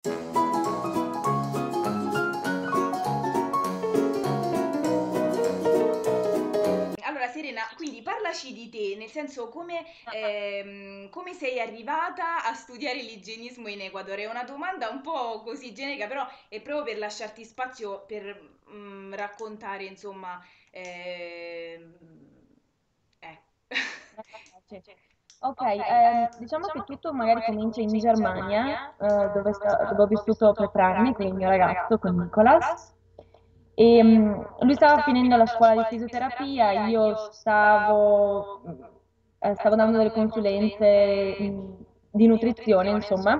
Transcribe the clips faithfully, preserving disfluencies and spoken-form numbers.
Allora, Serena, quindi parlaci di te, nel senso come, ehm, come sei arrivata a studiare l'igienismo in Ecuador? È una domanda un po' così generica, però è proprio per lasciarti spazio per mm, raccontare, insomma, ehm, eh. Sì. Ok, ehm, diciamo che tutto magari comincia in Germania, eh, dove, sta- dove ho vissuto per tre anni con il mio ragazzo, con Nicolas. E, mm, lui stava finendo la scuola di fisioterapia, io stavo, mm, eh, stavo dando delle consulenze, mm, di nutrizione, insomma,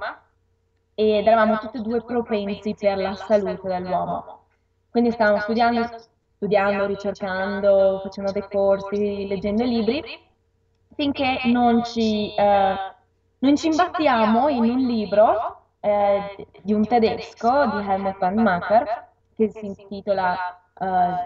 ed eravamo tutti e due propensi per la salute dell'uomo. Quindi stavamo studiando, studiando, ricercando, facendo dei corsi, leggendo libri, finché non ci, eh, non ci imbattiamo in un libro eh, di un tedesco, di Helmut von Macher, che si intitola eh,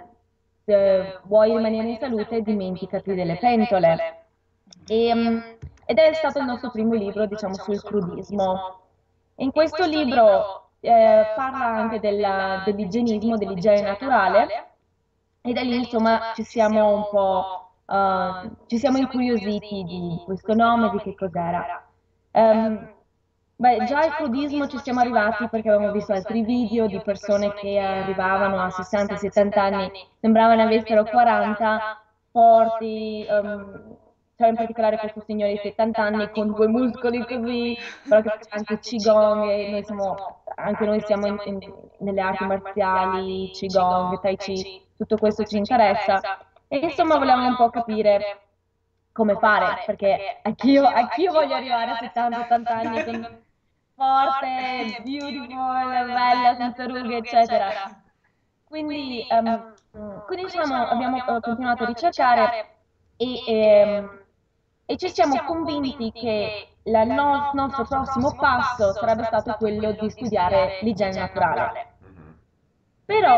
Se vuoi rimanere in salute, dimenticati delle pentole. E, mm, ed è stato il nostro primo libro, diciamo, sul crudismo. In questo libro eh, parla anche della- dell'igienismo, dell'igiene naturale, e da lì, insomma, ci siamo un po', eh, ci siamo incuriositi di, di questo nome, di che cos'era. Ehm, Beh, già al crudismo ci siamo arrivati perché avevamo visto altri video di persone che arrivavano a sessanta settanta anni, sembravano ne avessero quaranta, forti, ehm, c'era in particolare questo signore di settanta anni con due muscoli così, però che faceva anche Qigong, e noi siamo, anche noi siamo in- in- nelle arti marziali, Qigong, Tai Chi, tutto questo ci interessa. E insomma volevamo un po' capire come fare, perché anch'io, anch'io voglio arrivare a settanta ottanta anni con forte, beautiful, bella, senza rughe, eccetera. Quindi, ehm, quindi diciamo, abbiamo eh, continuato a ricercare e, ehm, e ci siamo convinti che la no- il nostro prossimo passo sarebbe stato quello di studiare l'igiene naturale. Però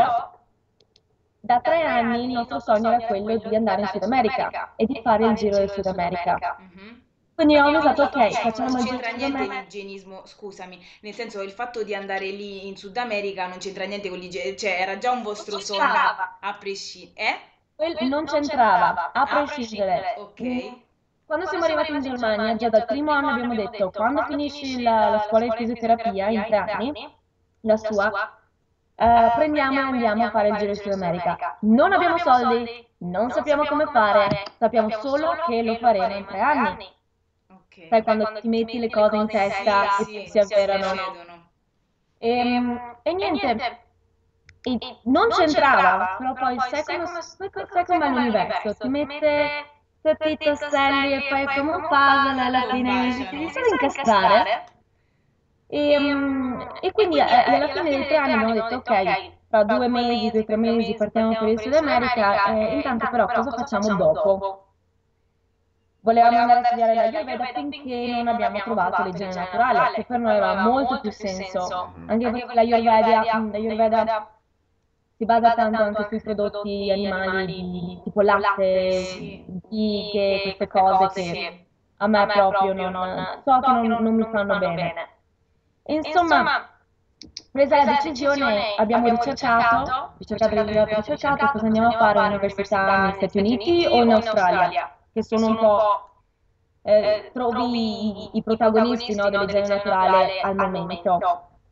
da tre anni il nostro sogno era quello di andare in Sud America e di fare il giro del Sud America. Mhm. Quindi avevamo pensato, Quindi, ok, diciamo, non facciamo il giro c'entra del Sud niente America. l'igienismo, scusami, nel senso il fatto di andare lì in Sud America non c'entra niente con l'igienismo, cioè era già un Non vostro sogno c'entrava, a prescindere, eh? quel- non c'entrava, a A prescindere. prescindere. Ok. Mm, Quando siamo arrivati in Germania, già dal primo anno abbiamo detto, quando finisci la, la scuola di fisioterapia in tre anni, la sua, eh, prendiamo e andiamo a fare il giro in Sud America. Non abbiamo soldi, non sappiamo come fare, sappiamo solo che lo faremo in tre anni. Ok. Sai, quando ti metti le cose in Sì, testa e poi sì, si avverano. succedono. Ehm, E, niente, e non c'entrava, però poi sai come, sai co- sai com'è l'universo, ti mette tutti i tasselli e poi come un puzzle e alla fine si devi Combaciano. solo incastrare. E, mm, e quindi eh, alla fine dei tre anni abbiamo detto, ok, tra due mesi, due o tre mesi partiamo per il Sud America, eh, intanto però cosa facciamo dopo? Volevamo andare a studiare l'Ayurveda finché non abbiamo trovato l'igiene naturale, che per noi aveva molto più senso, anche perché l'Ayurveda, mm, l'Ayurveda si basa tanto anche sui prodotti animali di tipo latte, Sì, dighe, queste cose che sì. a me proprio non, so che non, non mi fanno bene. E insomma, presa la decisione, abbiamo ricercato, ricercato, ricercato, ricercato cosa andiamo a fare all'università negli Stati Uniti o in Australia, che sono un po', eh, trovi i, i protagonisti, no, dell'igiene naturale al momento.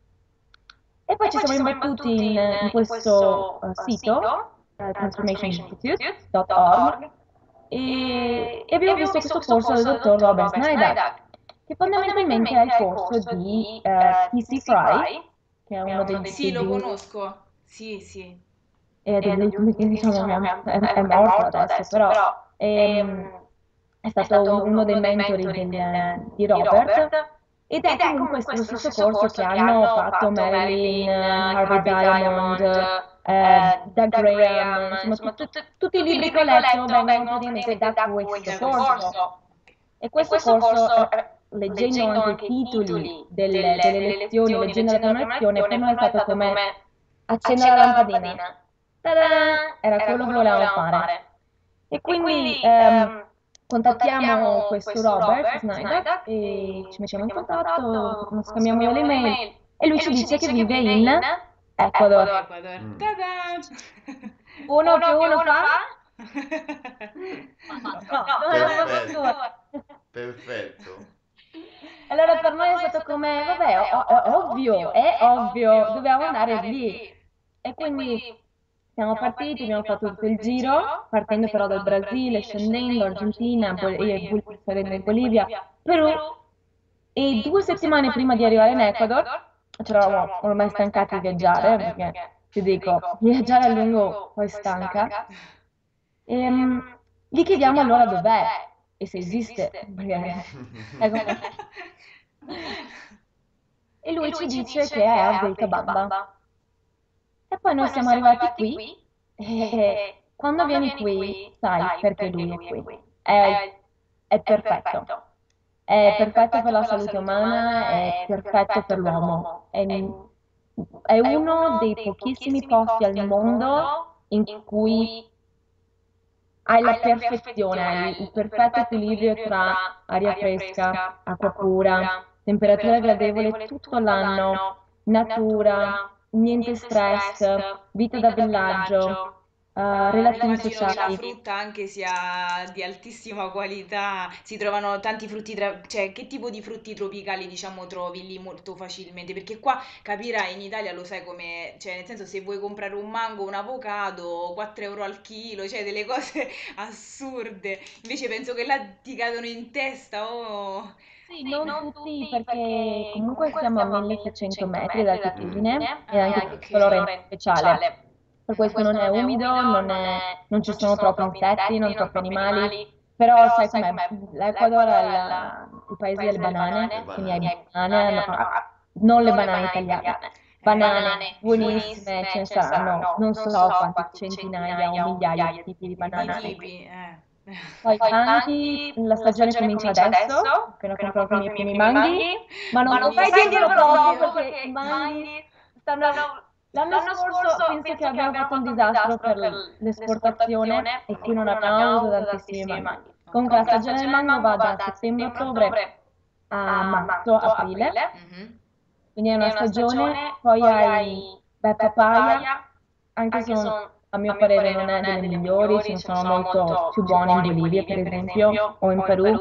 E poi ci siamo imbattuti in, in questo eh, sito, eh, transformation institute punto org, e, e abbiamo visto questo corso del dottor Robert Snyder, che fondamentalmente è il corso di eh, T C Fry, che è uno degli Sì, lo studi, conosco. Sì, sì. e degli ultimi che diciamo che è, è morto adesso, però ehm, è stato un- uno dei mentori del- di Robert, ed è comunque lo stesso corso che hanno fatto Marilyn, eh, Harvey Diamond, eh, Doug Graham, insomma tut- tutti i libri che ho letto vengono praticamente da questo Da questo. corso. E questo corso, eh, leggendo anche i titoli delle, delle lezioni, leggendo la prima lezione, per noi è stato come accendere la lampadina. Ta-da! Era quello che volevamo fare. E quindi ehm, contattiamo questo Robert Snyder e ci mettiamo in contatto, scambiamo delle email e lui ci dice che vive in Ecuador. Ecuador. Mm. Ta-da! Uno più uno fa? No, no, non lo fanno Perfetto, due. perfetto. Allora per noi è stato come, vabbè, o- è ovvio, è ovvio, dobbiamo andare lì. E quindi siamo partiti, abbiamo fatto tutto il giro, partendo però dal Brasile, scendendo, Argentina, Bol- e Bol- salendo in Bolivia, Perù. E due settimane prima di arrivare in Ecuador, ci eravamo ormai stancati di viaggiare, perché ti dico, viaggiare a lungo poi stanca. Ehm, gli chiediamo allora dov'è e se esiste, perché è come- E lui ci dice che è a Vilcabamba. E poi noi siamo arrivati qui e quando vieni qui sai perché lui è qui. È, è perfetto. È perfetto per la salute umana, è perfetto per l'uomo. È, è uno dei pochissimi posti al mondo in cui hai la perfezione, hai il, il perfetto equilibrio tra aria fresca, acqua pura, temperatura gradevole tutto l'anno, natura, niente stress, vita da villaggio, eh, relazioni Immagino che la sociali. frutta anche sia di altissima qualità, si trovano tanti frutti, tra- cioè che tipo di frutti tropicali diciamo trovi lì molto facilmente? Perché qua capirai in Italia lo sai come, cioè nel senso se vuoi comprare un mango, un avocado, quattro euro al chilo, cioè delle cose assurde, invece penso che là ti cadono in testa, oh. Sì, non tutti perché comunque siamo a milleseicento metri d'altitudine e anche Ah, questo lo ok. rende speciale. Per questo non è umido, non è- non ci sono troppi insetti, non troppi animali, però sai com'è, l'Ecuador è il, il paese delle banane, Le quindi hai banane. banane, no, non le banane italiane, banane Eh, buonissime, ce ne saranno non so quanti centinaia o migliaia di tipi di di banane. tipi, eh. Poi i manghi, la stagione comincia adesso, ho appena comprato i miei primi manghi, ma non potrei dirvelo troppo Buonissimi. perché i manghi stanno... L'anno scorso penso che abbiamo fatto un disastro per l'esportazione e qui non abbiamo avuto tantissimi manghi. Comunque la stagione del mango va da settembre-ottobre a marzo-aprile, Mhm. quindi è una stagione, poi hai, beh, papaya, anche se non- a mio parere non è delle migliori, ce ne sono molto più buone in Bolivia, per esempio, o in Perù.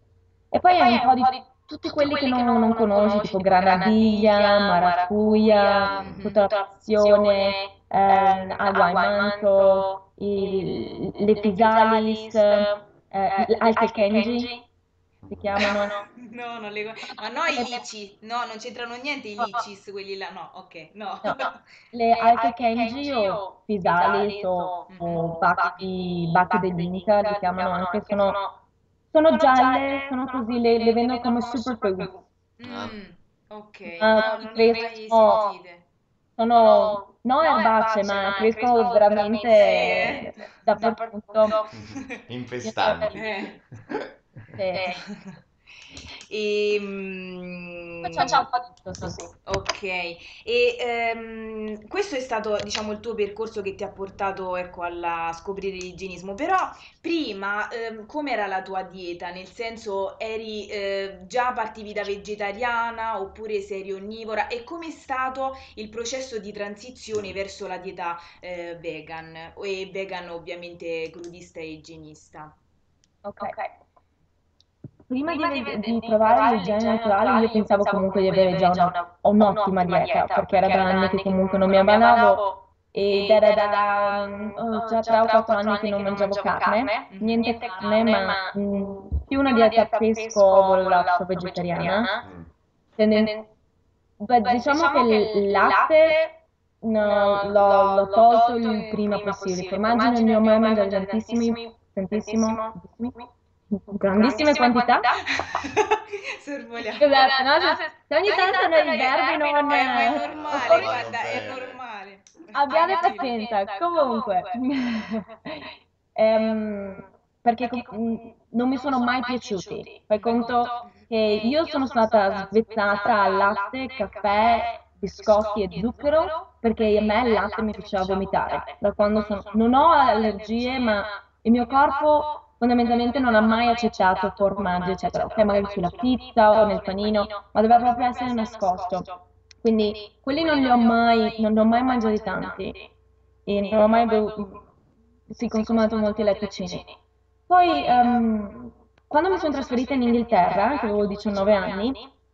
E poi hai un po' di tutti quelli che non, non conosci, tipo granadilla, maracuja, Mhm. tutta la passione, ehm, aguaimanto, il- le physalis, eh, anche kenji, si chiamano. No, non le co- Ma no, i lici. No, non c'entrano niente i No, licis, quelli là. No, ok, no. no, le alche kenji o physalis o, o bacchi, bacche dell'Inca li chiamano anche, sono, sono gialle, sono così, le, le vendono come superfood, Ah, Mm, ok, ma no, si non le ho mai crescono, sentite. sono no erbacee, ma crescono Sì, eh. veramente dappertutto. infestanti. Eh. Sì. E, Facciamo mm, un po' di tutto, sì. ok, e ehm, questo è stato, diciamo, il tuo percorso che ti ha portato, ecco, alla scoprire l'igienismo, però prima, ehm, com'era la tua dieta? Nel senso, eri, eh, già partivi da vegetariana oppure se eri onnivora? E com'è stato il processo di transizione verso la dieta, eh, vegan? E vegan ovviamente crudista e igienista. Ok. Prima di, ve- di provare l'igiene naturale, io pensavo comunque di avere già una, un'ottima dieta, perché era da anni che comunque non mi ammalavo ed era da mm, oh, già tre o quattro anni che non mangiavo carne, Mhm. niente carne, ma mm, più una dieta pesco, ovo, latto, vegetariana. Mm. Tenden- beh, diciamo che il latte no, l'ho l'ho tolto il prima possibile. I formaggi non ne ho mai mangiati tantissimi, tantissimo, tantissimi, grandissime quantità. Sorvoliamo. Scusate, no? Se, se ogni tanto noi verbi non... Eh, ma è eh, normale, Vanno guarda, è bene. normale. abbiate Tranquilla. pazienza. Comunque, ehm, perché com- mh, non mi sono mai piaciuti. Fai conto che io sono stata svezzata al latte, caffè, biscotti e zucchero perché a me il latte mi faceva vomitare. Da quando sono... Non ho allergie, ma il mio corpo fondamentalmente non ha mai accettato formaggi, eccetera. Ok, magari sulla pizza o nel panino, ma doveva proprio essere nascosto. Quindi quelli non li ho mai, non li ho mai mangiati tanti e non ho mai bevuto, sì, consumato molti latticini. Poi, ehm, quando mi sono trasferita in Inghilterra, che avevo diciannove anni,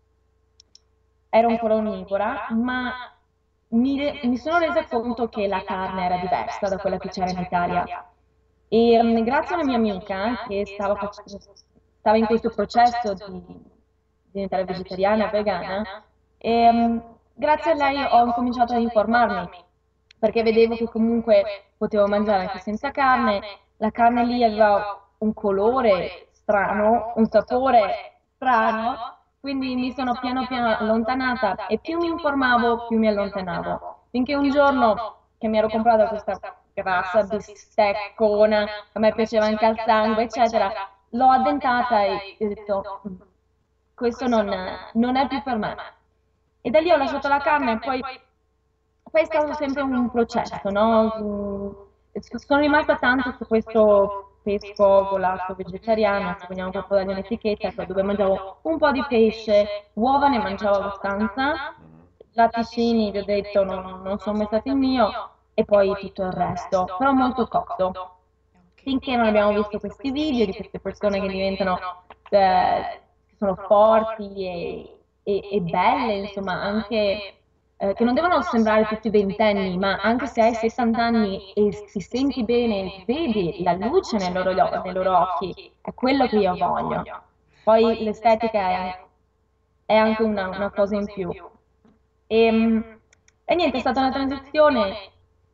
ero ancora onnivora, ma mi, re- mi sono resa conto che la carne era diversa da quella che c'era in Italia. E ehm, grazie a una mia amica che stava, fac- stava in questo processo di diventare vegetariana, vegana, e, ehm, grazie a lei ho incominciato ad informarmi, perché vedevo che comunque potevo mangiare anche senza carne, la carne lì aveva un colore strano, un sapore strano, quindi mi sono piano piano allontanata e più mi informavo, più mi allontanavo. Finché un giorno che mi ero comprata questa grassa bisteccona, a me piaceva anche al sangue, eccetera, l'ho addentata e ho detto, "Mm, questo non, non è più per me." E da lì ho lasciato la carne e poi, poi è stato sempre un processo, no? Mm, Sono rimasta tanto su questo pesco volato vegetariano, se vogliamo proprio dargli un'etichetta, ecco, dove mangiavo un po' di pesce, uova ne mangiavo abbastanza, Mhm. latticini, vi ho detto, non, non sono mai stato il mio, e poi tutto il resto, però molto cotto. Ok. Finché non abbiamo visto questi video di queste persone che diventano, eh, che sono forti e, e- e belle, insomma, anche eh, che non devono sembrare tutti ventenni, ma anche se hai settanta anni e ti senti bene, vedi la luce nei loro, nei loro occhi, è quello che io voglio. Poi l'estetica è, è anche una, una cosa in più. E, mm, e niente, è stata una transizione,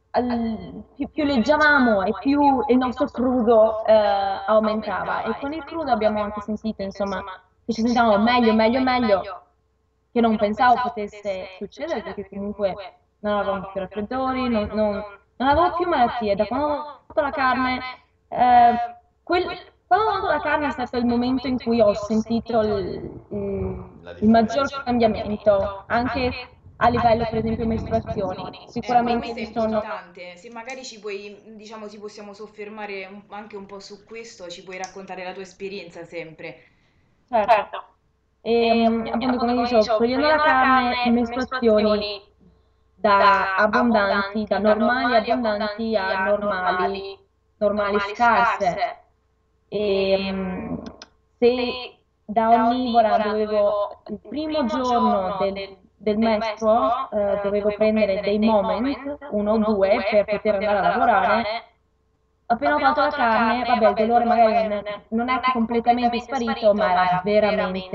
al- più, più leggiavamo e più il nostro crudo eh, aumentava. E con il crudo abbiamo anche sentito, insomma, che ci sentiamo meglio, meglio, meglio, che non pensavo potesse succedere, perché comunque non avevamo più raffreddori, non, non- non avevo più malattie. Da quando ho fatto la carne, eh, quel- quando ho mangiato la carne è stato il momento in cui ho sentito il, il- La il maggior differenza. cambiamento, anche a livello, per esempio, mestruazioni. Ecco, Sicuramente questo è ci sono... importante. Se magari ci puoi, diciamo, ci possiamo soffermare un- anche un po' su questo, ci puoi raccontare la tua esperienza sempre. Certo. E mm, appunto, come dicevo, togliendo la carne, mestruazioni da abbondanti, da normali abbondanti a normali, normali scarse. E mm, se da onnivora dovevo, il primo giorno del, del mestruo, eh, dovevo prendere dei moment, uno o due, per poter andare a lavorare. Appena ho tolto la carne, vabbè, il dolore magari non è, non è completamente sparito, ma era veramente,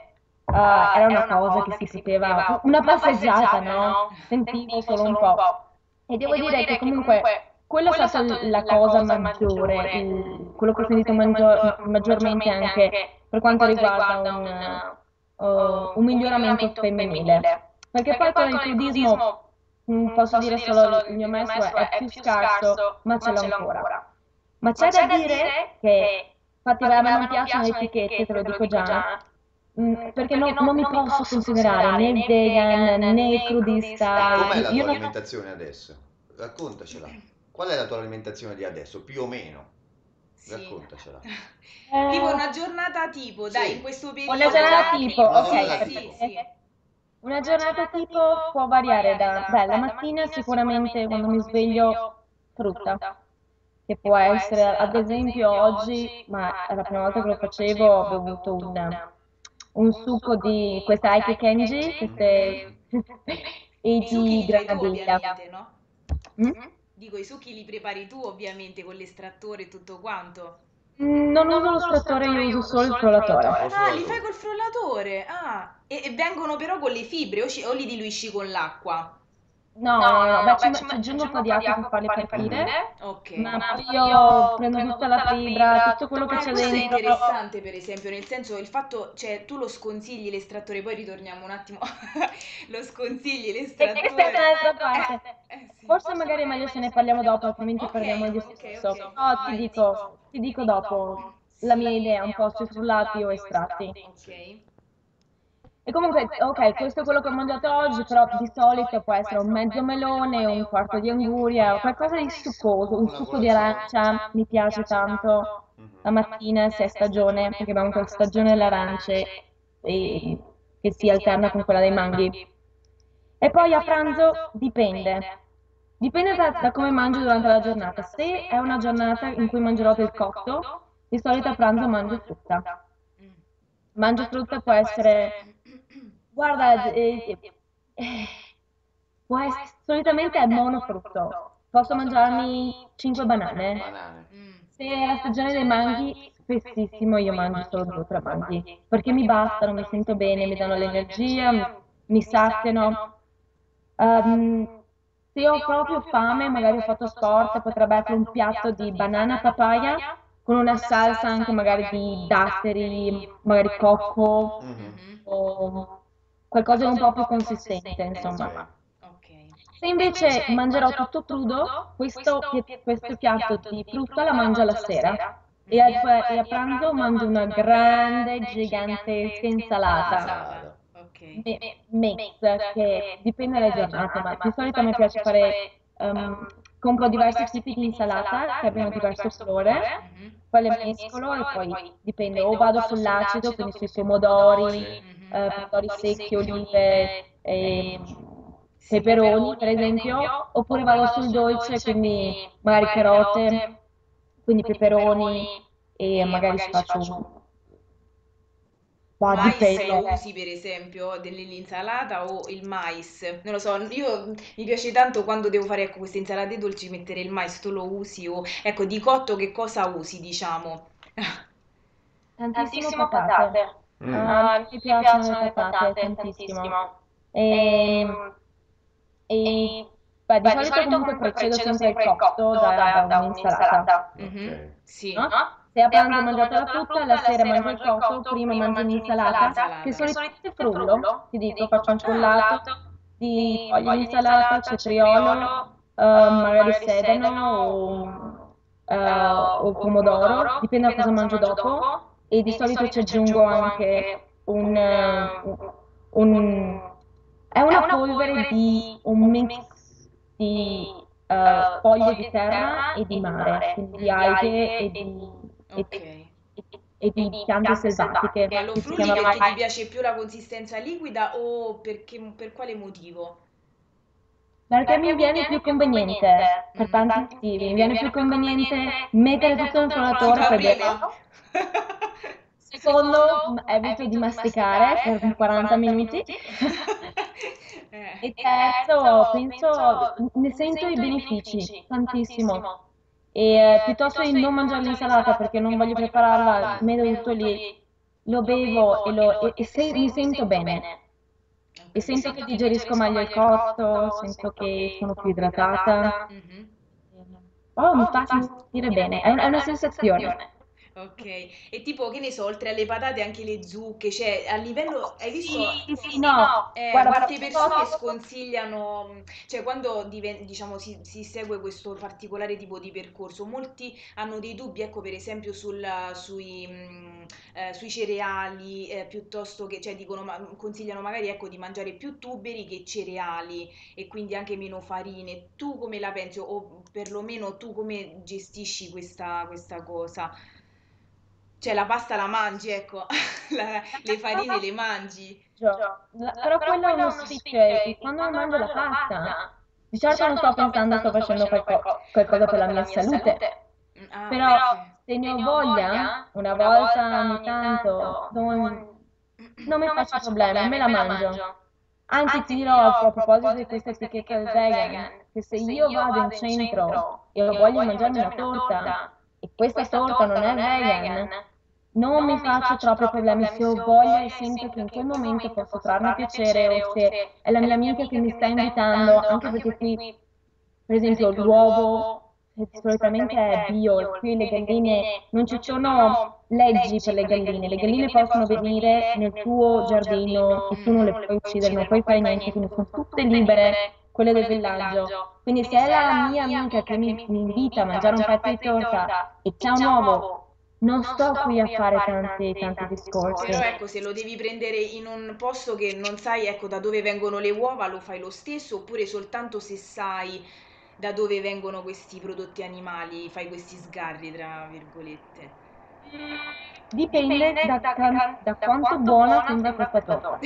eh, era una cosa che si poteva, una passeggiata, no? Sentivo solo un po'. E devo dire che comunque quella è stata l- la cosa maggiore, il- quello che ho sentito maggior- maggiormente anche per quanto riguarda un, eh, un miglioramento femminile. Perché poi con il crudismo, mm, posso dire solo il mio maestro è più scarso, ma ce l'ho ancora. Ma c'è da dire che, infatti, a me non piacciono le etichette, te lo dico già, mm, perché non, non mi posso considerare né il vegan né il crudista. Com'è Io, la io tua non... alimentazione adesso? Raccontacela. Qual è la tua alimentazione di adesso, più o meno? Sì. Raccontacela. Tipo Eh, una giornata tipo, dai, in Sì, questo una periodo giornata anche. tipo, una ok, Sì, giornata sì, tipo. sì. perché una giornata tipo può variare da, beh, la mattina sicuramente quando mi sveglio frutta, che può essere, ad esempio oggi, ma è la prima volta che lo facevo, ho bevuto un, un succo di queste Aike Kenji, Mhm. queste e I succhi di li fai tu granadilla. ovviamente, no? Mm? Dico, i succhi li prepari tu ovviamente con l'estrattore e tutto quanto. Mm, Non uso lo strattore, io uso solo il frullatore. Col Ah, li fai frullatore. col frullatore. Ah, e, e vengono però con le fibre o, ci- o li diluisci con l'acqua? No, no, no, no, beh, ci, ci aggiungo un po' di acqua per farle Mhm. partire, Ok. ma poi io prendo tutta la fibra, tutto quello che Eh, c'è questo è dentro. interessante, per esempio, nel senso il fatto, cioè, tu lo sconsigli l'estrattore, poi ritorniamo un attimo, lo sconsigli E questa è l'estrattore. un'altra parte. Eh, eh sì. Forse magari è meglio se ne parliamo dopo, altrimenti Ok, parliamo di ok, stesso. ok, Però ti vai. dico, ti dico dopo la mia idea un po' sui frullati o estratti. Ok. Sì. E comunque, ok, questo è quello che ho mangiato oggi, però di solito può essere un mezzo melone, un quarto di anguria, qualcosa di succoso, un Una succo di colazione. arancia, mi piace tanto Mhm. la mattina se è stagione, perché abbiamo quella stagione delle arance e- che si alterna con quella dei manghi. E poi a pranzo dipende. Dipende da, da come mangio durante la giornata. Se è una giornata in cui mangerò del cotto, di solito a pranzo mangio frutta. Mm. Mangio frutta può essere, guarda, eh, eh, può ess- solitamente è monofrutto. Posso mangiarmi cinque banane. Banane. Mm. Se è la stagione dei manghi, spessissimo io mangio solo due o tre manghi, perché mi bastano, mi sento bene, mi danno l'energia, mi, mi saziano. Ehm, se ho proprio fame, magari ho fatto sport, potrebbe essere un piatto di banana papaya con una salsa anche magari di datteri, magari cocco Mhm. Mhm. o qualcosa di un po' più consistente, insomma. Ok. Ok. Se invece mangerò tutto crudo, questo, pi- questo piatto di frutta la mangio alla sera e a, Mhm. e a pranzo mangio una grande, gigantesca insalata Insalata. Ok. mi- mix che dipende dalle giornate, ma di solito a me piace fare, ehm, compro diversi tipi di insalata che abbiano diverso colore, Mhm. quelle mescolo e poi dipende, o vado sull'acido, quindi sui pomodori, Sì. Mhm. eh, pomodori secchi, olive, e Sì. peperoni per esempio, oppure vado sul dolce, quindi magari carote, quindi peperoni e magari ci faccio un po' di Mais lo pepe. usi per esempio dell'insalata o il mais? Non lo so, io mi piace tanto quando devo fare ecco, queste insalate dolci mettere il mais, tu lo usi o ecco di cotto che cosa usi, diciamo? Tantissimo patate. Mm. Ah, mi piacciono le patate tantissimo. E, e, beh, di solito comunque procedo sempre il cotto da, da un'insalata, Mhm. Ok. Sì. no? Se a pranzo ho mangiato la frutta, la sera mangio il cotto, prima mangio un'insalata, che Insalata. solitamente frullo, ti dico, faccio un frullato di foglie di insalata, cetriolo, eh, magari sedano o, eh, o pomodoro, dipende da cosa mangio dopo, e di solito ci aggiungo anche un, eh, un- è una polvere di un mix di eh, foglie di terra e di mare, quindi di alghe e di, e- Ok. e di piante selvatiche, Ma lo che si frulli chiama perché ti pie. piace più la consistenza liquida o perché, per quale motivo? Perché mi viene più conveniente, per Mm. tanti motivi, mi viene più conveniente mettere tutto nel Si frullatore fa per prima? berlo. Secondo, m- evito di masticare per quaranta minuti. Eh. E terzo, penso, ne sento i benefici tantissimo. E eh, piuttosto di non mangiare l'insalata perché non voglio prepararla, metto tutto lì, lo bevo e, lo- e- e se- mi sento bene. Ho E sento capito. che digerisco meglio il cotto, sento che sono più idratata. Mhm. Oh, mi fa sentire bene, è un- è una sensazione. Ok, e tipo, che ne so, oltre alle patate anche le zucche, cioè a livello, hai visto, Sì, sì, no. eh, Guarda, molte persone posso- sconsigliano, mh, cioè quando diven- diciamo, si, si segue questo particolare tipo di percorso, molti hanno dei dubbi, ecco, per esempio sul, sui, mh, eh, sui cereali, eh, piuttosto che, cioè dicono, ma, consigliano magari, ecco, di mangiare più tuberi che cereali e quindi anche meno farine. Tu come la pensi o perlomeno tu come gestisci questa, questa cosa? Cioè la pasta la mangi, ecco, la- le farine le mangi. La- però quello è uno sfizio e e quando mi mangio la pasta, di certo non sto pensando sto facendo qualco- qualcosa per la mia salute, Mm, ah, però ok. se ne ho voglia, una volta ogni tanto, non, non mi faccio problemi, me la mangio. Anzi, ti dirò a proposito di questa etichetta del vegan, che se io vado in centro e ho voglia di mangiarmi una torta e questa torta non è vegan, non mi faccio troppi problemi se ho voglia e sento che in quel momento posso trarne piacere o se è la mia amica che mi sta invitando, anche perché qui, per esempio, l'uovo eh, solitamente è bio e qui le galline non ci sono leggi per le galline, le galline possono venire nel tuo giardino e tu non le puoi uccidere, non puoi fare niente, quindi sono tutte libere, quelle del villaggio. Quindi se è la mia amica che mi, mi invita a mangiare un pezzo di torta e c'è un uovo, non sto qui a fare tanti, tanti discorsi. Però ecco, se lo devi prendere in un posto che non sai, ecco, da dove vengono le uova, lo fai lo stesso, oppure soltanto se sai da dove vengono questi prodotti animali, fai questi sgarri, tra virgolette. Dipende da, can- da quanto buona sembra questa torta.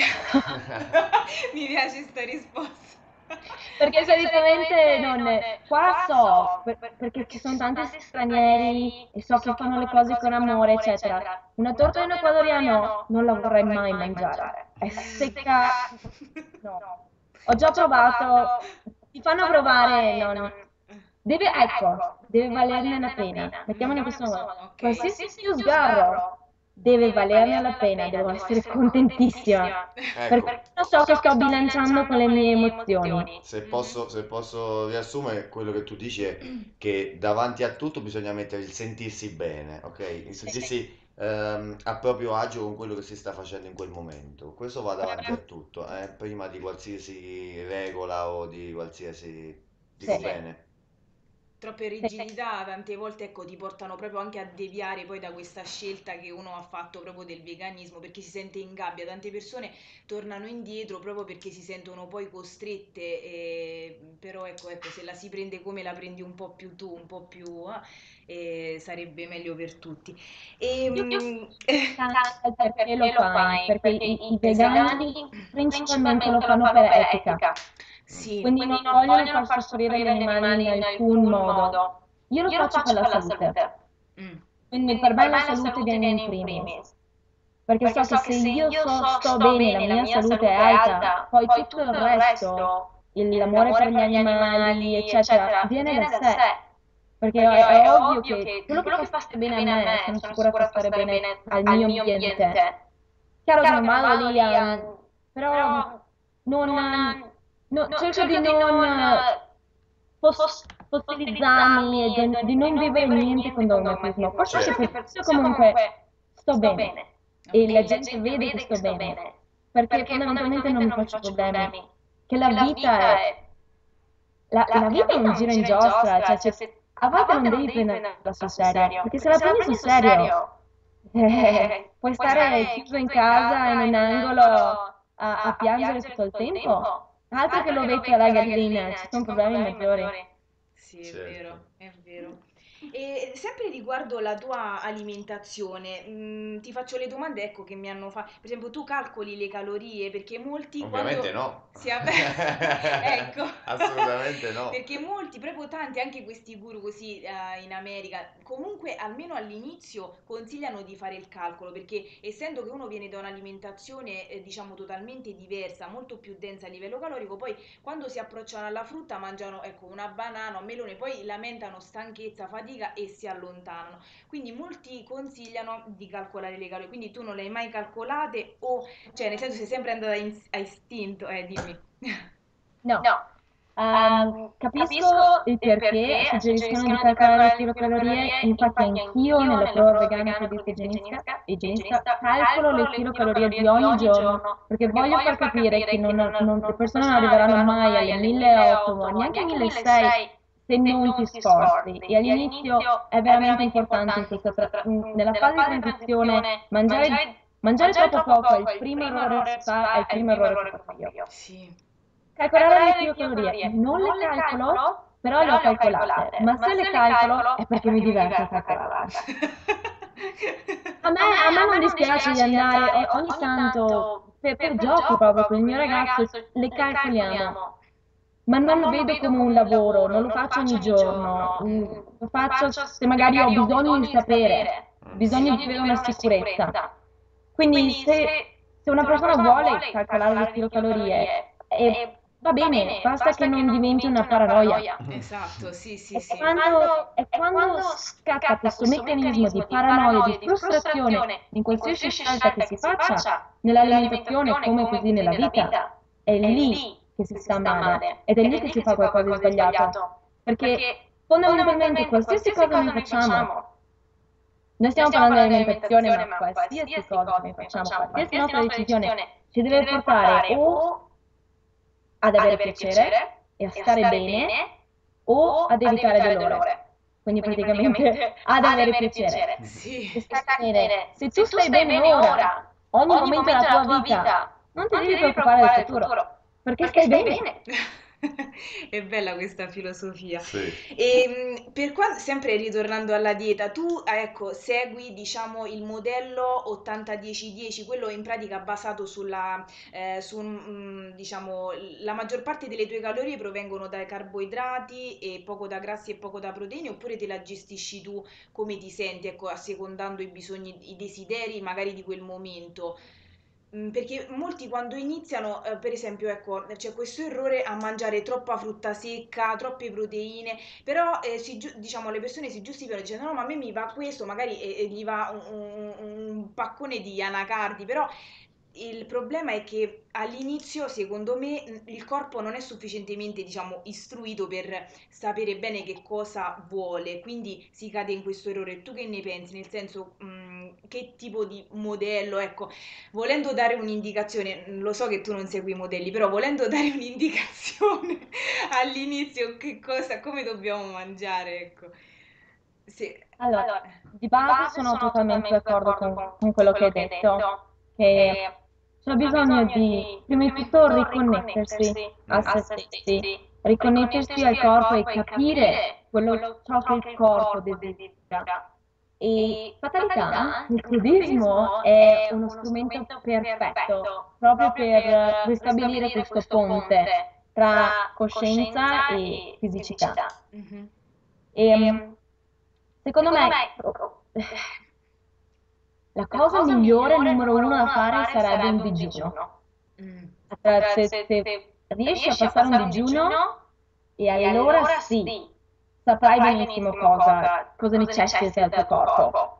Mi piace sta risposta. Perché solitamente non è, qua so, per- perché ci sono tanti stranieri e so che fanno le cose con amore, eccetera. Una torta in ecuadoriano non la vorrei mai mangiare. È secca, no. Ho già provato, ti fanno provare, non. Deve, ecco, deve valerne la pena. Mettiamola in questo modo. Ok. Qualsiasi mio sgarro deve valerne la pena, devo essere contentissima. Ecco, Perché io so che sto bilanciando con le mie emozioni. se Mhm. posso, se posso riassumere, quello che tu dici è che davanti a tutto bisogna mettere il sentirsi bene, ok? Il sentirsi ehm, a proprio agio con quello che si sta facendo in quel momento. Questo va davanti a tutto, eh, prima di qualsiasi regola o di qualsiasi... Dico Sì. bene. Troppe rigidità tante volte ecco, ti portano proprio anche a deviare poi da questa scelta che uno ha fatto proprio del veganismo perché si sente in gabbia. Tante persone tornano indietro proprio perché si sentono poi costrette, e- però ecco, ecco, se la si prende come la prendi un po' più tu, un po' più, eh, eh, sarebbe meglio per tutti. E, Io mm, capisco il perché lo fai, perché i, i vegani esatto. principalmente lo fanno per etica, Sì. quindi non vogliono far soffrire gli animali in alcun modo. Io lo faccio per la salute, Mm. quindi per me la salute viene in primis, perché so che se io so- sto bene, la mia salute è alta, poi tutto il resto, il- l'amore per gli animali, eccetera, viene da sé. Perché è, è ovvio che quello che fa stare bene a me, sono sicura fa stare bene al mio ambiente. Chiaro che non vado lì a... però non, no, cerco di non eh, fos- fossilizzarmi e di, di non vivere niente con dogmatismo. Forse anche Certo. per questo comunque sto bene e Ok. la gente vede che sto bene, perché fondamentalmente non mi faccio problemi. Che la vita è... La, la vita è un giro in giostra, cioè se, a volte non devi prenderla sul serio, perché se la prendi sul serio, eh, puoi stare chiuso in casa in un angolo a, a piangere tutto il tempo. Altro che l'ovetta e la gallina, ci sono problemi maggiori. Sì, è Certo. vero, è vero. E sempre riguardo la tua alimentazione, mm, ti faccio le domande, ecco, che mi hanno fatto. Per esempio, tu calcoli le calorie perché molti Ovviamente quando no. si av- ecco. Assolutamente no. Perché molti, proprio tanti, anche questi guru così eh, in America, comunque almeno all'inizio consigliano di fare il calcolo, perché essendo che uno viene da un'alimentazione eh, diciamo totalmente diversa, molto più densa a livello calorico, poi quando si approcciano alla frutta mangiano ecco una banana, un melone, poi lamentano stanchezza, fatica e si allontanano. Quindi molti consigliano di calcolare le calorie. Quindi tu non le hai mai calcolate o cioè nel senso sei sempre andata in- a istinto, eh dimmi. No. Ehm, capisco il perché suggeriscono di calcolare le chilocalorie, infatti anch'io nella prova vegana credita igienistica, igienistica calcolo le chilocalorie di ogni giorno, perché voglio far capire che non- non- le persone non arriveranno mai alle milleottocento, ma neanche milleseicento se non ti sforzi. E all'inizio è veramente importante in questa tra- in- nella fase di transizione mangiare, mangiare troppo poco è il primo errore che si fa, è il primo errore che faccio io. Sì. Calcolare le chilocalorie, non le calcolo, però le ho calcolate, ma se le calcolo è perché mi diverto a calcolarle. A me, a me non dispiace di andare o- ogni tanto per, per gioco proprio con il mio ragazzo, le calcoliamo, ma non lo vedo come un lavoro, non lo faccio ogni giorno, mm, lo faccio se magari ho bisogno di sapere, bisogno di avere una sicurezza. Quindi se, se una persona vuole calcolare le chilocalorie, eh, va bene, basta che non diventi una paranoia. Esatto, sì, sì, È sì. quando, è quando scatta questo meccanismo di paranoia, di frustrazione in qualsiasi scelta che si faccia, nell'alimentazione come così nella vita, è lì che si sta male ed è lì che si fa qualcosa di sbagliato. Perché fondamentalmente qualsiasi cosa noi facciamo, noi stiamo parlando di alimentazione, ma qualsiasi cosa che noi facciamo, qualsiasi nostra decisione ci deve portare o ad avere piacere e a stare bene o ad evitare dolore. Quindi praticamente ad avere piacere. Sì. E stai bene. Se tu stai bene ora, ogni momento della tua vita, non ti devi preoccupare del futuro, perché stai bene. È bella questa filosofia. Sì. E mh, per quanto, sempre ritornando alla dieta, tu eh, ecco, segui diciamo il modello ottanta dieci dieci, quello in pratica basato sulla, eh, su, mh, diciamo, la maggior parte delle tue calorie provengono dai carboidrati e poco da grassi e poco da proteine, oppure te la gestisci tu come ti senti, ecco, assecondando i bisogni, i desideri magari di quel momento. Mm, Perché molti quando iniziano, eh, per esempio, ecco, c'è questo errore a mangiare troppa frutta secca, troppe proteine, però eh, si giu- diciamo, le persone si giustificano dicendo no, ma a me mi va questo, magari e, e gli va un, un- un paccone di anacardi, però il problema è che all'inizio, secondo me, n- il corpo non è sufficientemente, diciamo, istruito per sapere bene che cosa vuole, quindi si cade in questo errore. Tu che ne pensi? Nel senso, mm, che tipo di modello, ecco, volendo dare un'indicazione, lo so che tu non segui i modelli, però volendo dare un'indicazione all'inizio, che cosa, come dobbiamo mangiare, ecco. Sì. Allora, di base sono totalmente d'accordo con, con quello che hai detto, che c'è bisogno di, prima di tutto, riconnettersi a Mm. se stessi, riconnettersi al corpo e capire quello, ciò che il corpo desidera. E fatalità, il cruismo è uno strumento perfetto proprio per ristabilire questo ponte tra coscienza e fisicità. Mhm. E secondo me la cosa migliore, numero uno da fare sarebbe un digiuno. Mm. Eh, Se, se riesci a passare un digiuno, e allora sì, saprai benissimo cosa, cosa necessita il tuo corpo.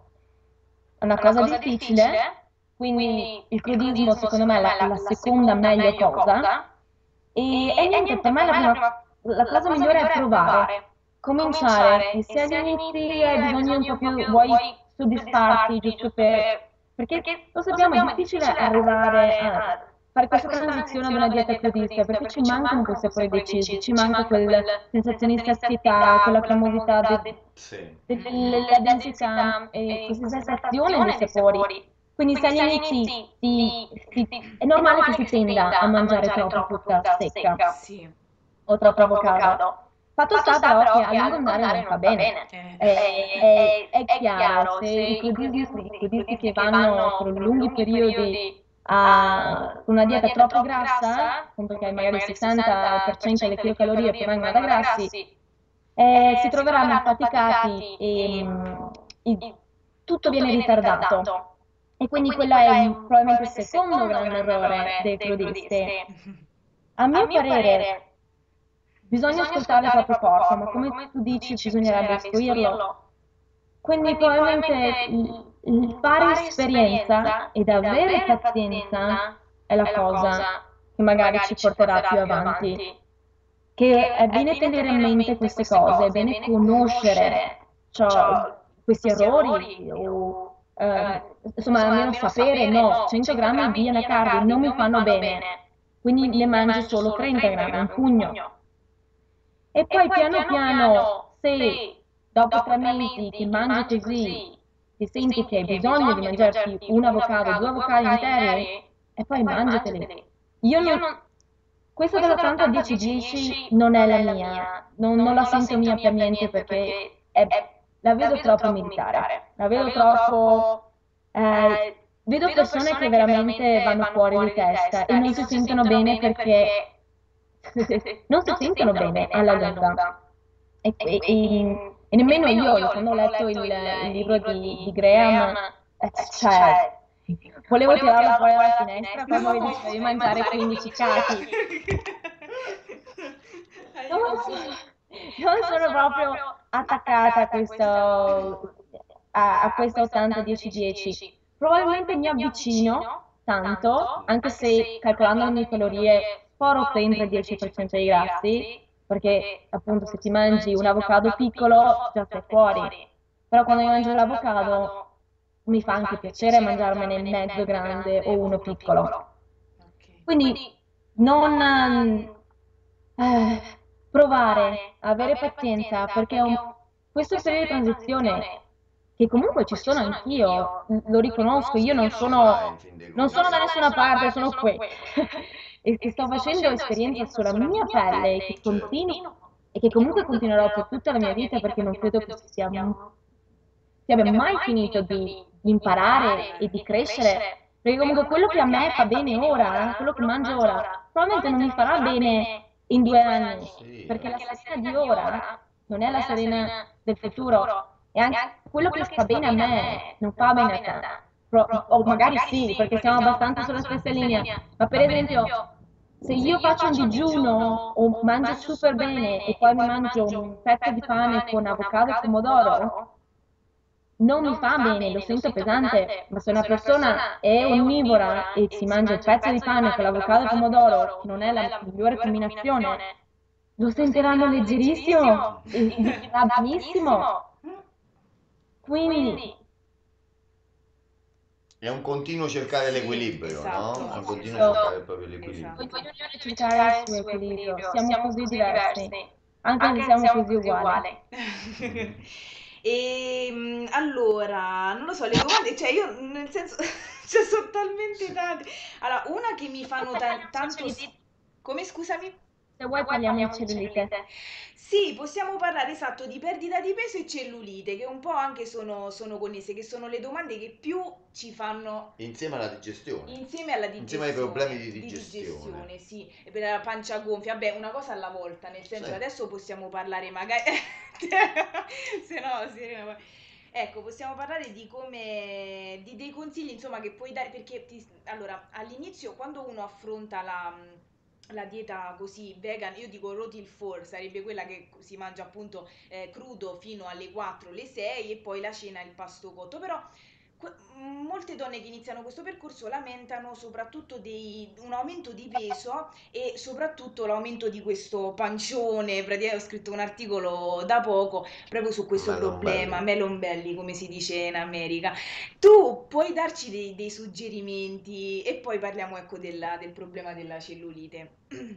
È una cosa difficile, quindi il crudismo secondo me è la, la seconda meglio cosa. E, e niente, per me la, prima, la cosa migliore è provare, cominciare. E se all'inizio hai bisogno un po' più, vuoi soddisfarti giusto per... Perché lo sappiamo, è difficile arrivare a fare questa transizione ad una dieta crudista, perché ci mancano quei sapori decisi, ci manca quella sensazione di sazietà, quella cremosità, de- Sì. della densità e questa sensazione dei sapori. Quindi se all'inizio si, si- è normale che si tenda a mangiare troppa frutta secca Sì. o troppo avocado. Fatto sta però che a lungo andare non fa bene. Eh. È, è- è chiaro, se i crudisti, i crudisti che vanno per lunghi periodi a una dieta troppo grassa, appunto che hai magari il sessanta per cento delle chilocalorie provengono da grassi, eh, si troveranno affaticati e mm, i- tutto viene ritardato. E quindi quello è un- probabilmente il secondo grande errore dei crudisti. A mio parere, bisogna ascoltare il proprio corpo, ma come tu dici, bisognerebbe istruirlo. Quindi probabilmente il, il fare esperienza ed avere pazienza è la cosa che magari ci porterà più avanti. Che è bene tenere in mente queste cose, è bene conoscere ciò- questi errori o eh, insomma almeno sapere no, cento grammi di anacardi non mi fanno bene, quindi ne mangi solo trenta grammi, un pugno. E poi piano piano, se dopo tre mesi che mangi così ti senti che hai bisogno di mangiarti un avocado, due avocadi interi, e poi mangiateli. Io non, questa dell'ottanta dieci dieci non è la mia, non, non la sento mia per niente perché è- la vedo troppo militare, la vedo troppo... eh, vedo persone che veramente vanno fuori di testa e non si sentono bene perché non si sentono bene alla lunga. E, e- e- e nemmeno io, quando ho letto il, il libro di, di Graham, eh, cioè, volevo tirarlo fuori dalla finestra quando mi diceva di mangiare quindici cachi. Non so- non sono proprio attaccata a questo, a, a questa ottanta dieci dieci. Probabilmente mi avvicino tanto, anche se calcolando le mie calorie sporo sempre il dieci per cento dei grassi, perché appunto se ti mangi un avocado piccolo già sei fuori, però quando io mangio l'avocado mi fa anche piacere mangiarmene mezzo grande o uno piccolo. Ok. Quindi non ehm, eh, provare, avere pazienza, perché è un- questo è un periodo di transizione che comunque ci sono anch'io, lo riconosco, io non Ci vai sono, in fin dei non sono da conti. nessuna parte, sono qui. e che sto facendo esperienza sulla mia pelle e che continuo e che comunque continuerò per tutta la mia vita perché non credo che si sia, si abbia mai finito di, di imparare e di crescere. Perché comunque quello che a me fa bene ora, quello che mangio ora, probabilmente non mi farà bene in due anni, Sì, perché la eh. Serena di ora non è la Serena del futuro. E anche quello che fa bene a me non fa bene a te. Pro- o magari sì, perché siamo abbastanza sulla stessa linea. Ma per esempio, se io faccio un digiuno o mangio super bene e poi mi mangio un pezzo di pane con avocado e pomodoro, non mi fa bene, lo sento pesante, ma se una persona è onnivora e si mangia il pezzo di pane con l'avocado e pomodoro, che non è la migliore combinazione, lo sentiranno leggerissimo e gli farà benissimo. Quindi, È un continuo cercare Sì, l'equilibrio, esatto, no? È un continuo esatto, cercare proprio l'equilibrio. esatto. ognuno deve cercare il suo equilibrio. Siamo così diversi, anche se siamo così uguali. E mm, allora, non lo so, le domande, cioè io nel senso, ce sono talmente tante. Allora, una che mi fanno ta- tanto... s- Come, scusami? Se vuoi parliamo di cellulite. Sì, possiamo parlare esatto di perdita di peso e cellulite, che un po' anche sono, sono connesse, che sono le domande che più ci fanno Insieme alla digestione. insieme alla Insieme ai problemi di digestione, di digestione. digestione, sì, e per la pancia gonfia, vabbè, una cosa alla volta, nel senso Sì. che adesso possiamo parlare magari, se no, Serena, poi- ecco, possiamo parlare di come, di dei consigli, insomma, che puoi dare, perché ti- allora, all'inizio, quando uno affronta la, la dieta così vegan, io dico rotil four, sarebbe quella che si mangia appunto eh, crudo fino alle quattro, le sei e poi la cena e il pasto cotto, però que- molte donne che iniziano questo percorso lamentano soprattutto dei- un aumento di peso e soprattutto l'aumento di questo pancione. Praticamente ho scritto un articolo da poco proprio su questo Melon problema, belly. melon belly, come si dice in America. Tu puoi darci dei, dei suggerimenti e poi parliamo ecco della- del problema della cellulite.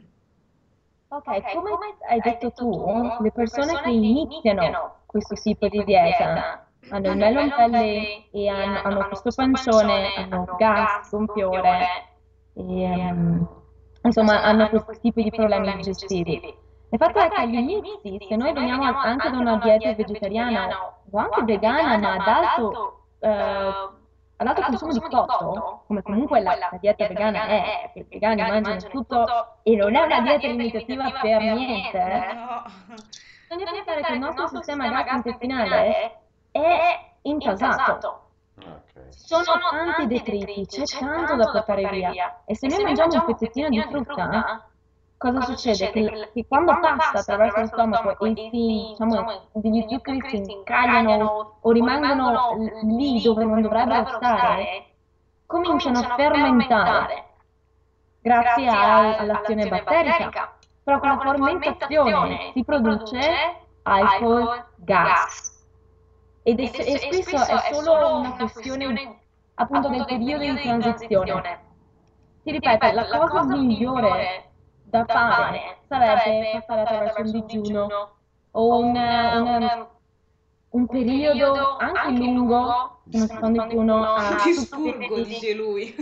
Ok, come hai detto tu, le persone che iniziano questo tipo di dieta hanno il melon belly e hanno, hanno questo pancione, hanno gas, gonfiore, e, ehm, insomma hanno questi tipi di problemi digestivi. Il fatto è che agli inizi, se noi veniamo anche da una dieta vegetariana o anche vegana, ma ad alto, eh, ad alto consumo di cotto, come comunque la, la dieta vegana è, perché i vegani mangiano tutto e non è una dieta limitativa per niente, No. bisogna pensare che il nostro sistema gastrointestinale è intasato. Ok. Ci sono tanti detriti, c'è tanto da portare via. E se noi mangiamo un pezzettino di frutta, cosa succede? Che, l- che quando passa attraverso lo stomaco e si, diciamo, degli zuccheri si incagliano o rimangono l- lì dove non dovrebbero stare, cominciano a fermentare grazie al- all'azione batterica. Però con la fermentazione si produce alcol gas. Ed è, e spesso è solo una questione appunto del periodo di transizione. Ti ripeto, la cosa migliore da fare sarebbe passare attraverso un digiuno o un, un- un periodo anche lungo, Di uno si fa un spurgo. digiuno a Ti tutti i spurgo, livelli. dice lui.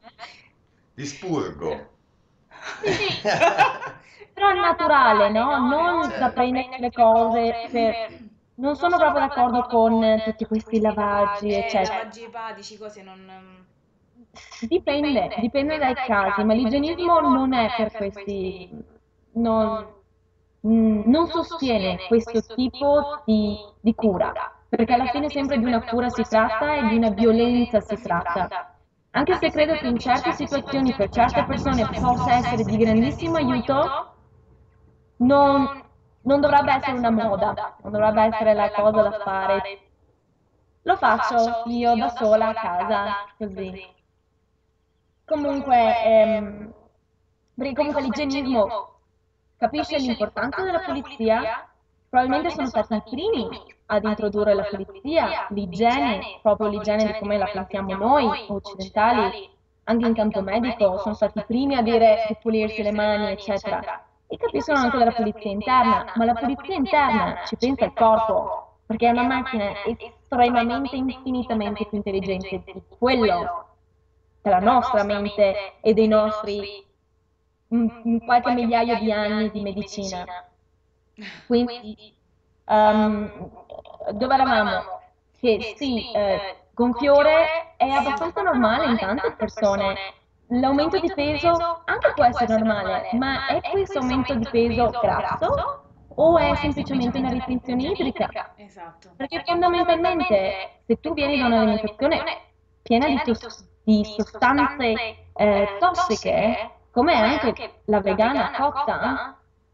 Di spurgo. Sì, però è naturale, no? Non da Certo. prendersi le cose per... Non sono proprio d'accordo con tutti questi lavaggi, Eh, eccetera. lavaggi epatici, cose non... Dipende, dipende dai casi, ma l'igienismo non è per questi, non, mm, non sostiene questo tipo di, di cura, perché alla fine sempre di una cura si tratta e di una violenza si tratta. Anche se credo che in certe situazioni per certe persone possa essere di grandissimo aiuto, non, non dovrebbe essere una moda, non dovrebbe essere la cosa da fare. Lo faccio io da sola a casa, così. Comunque, ehm, perché comunque l'igienismo capisce l'importanza della pulizia, probabilmente sono stati i primi ad introdurre la pulizia, l'igiene, proprio l'igiene di come la pensiamo noi, occidentali, anche in campo medico, sono stati i primi a dire di pulirsi le mani, eccetera. E capiscono anche della pulizia interna, ma la pulizia interna ci pensa il corpo, perché è una macchina estremamente, infinitamente più intelligente di quello della nostra mente e dei nostri un, un qualche migliaio di anni di medicina. Quindi, ehm, dove eravamo? Che sì, eh, gonfiore è abbastanza normale in tante persone. L'aumento di peso anche può essere normale, ma è questo aumento di peso grasso o è semplicemente una restrizione idrica? Esatto. Perché fondamentalmente se tu vieni da un'alimentazione piena di, tos- di sostanze eh, tossiche, come anche la vegana cotta,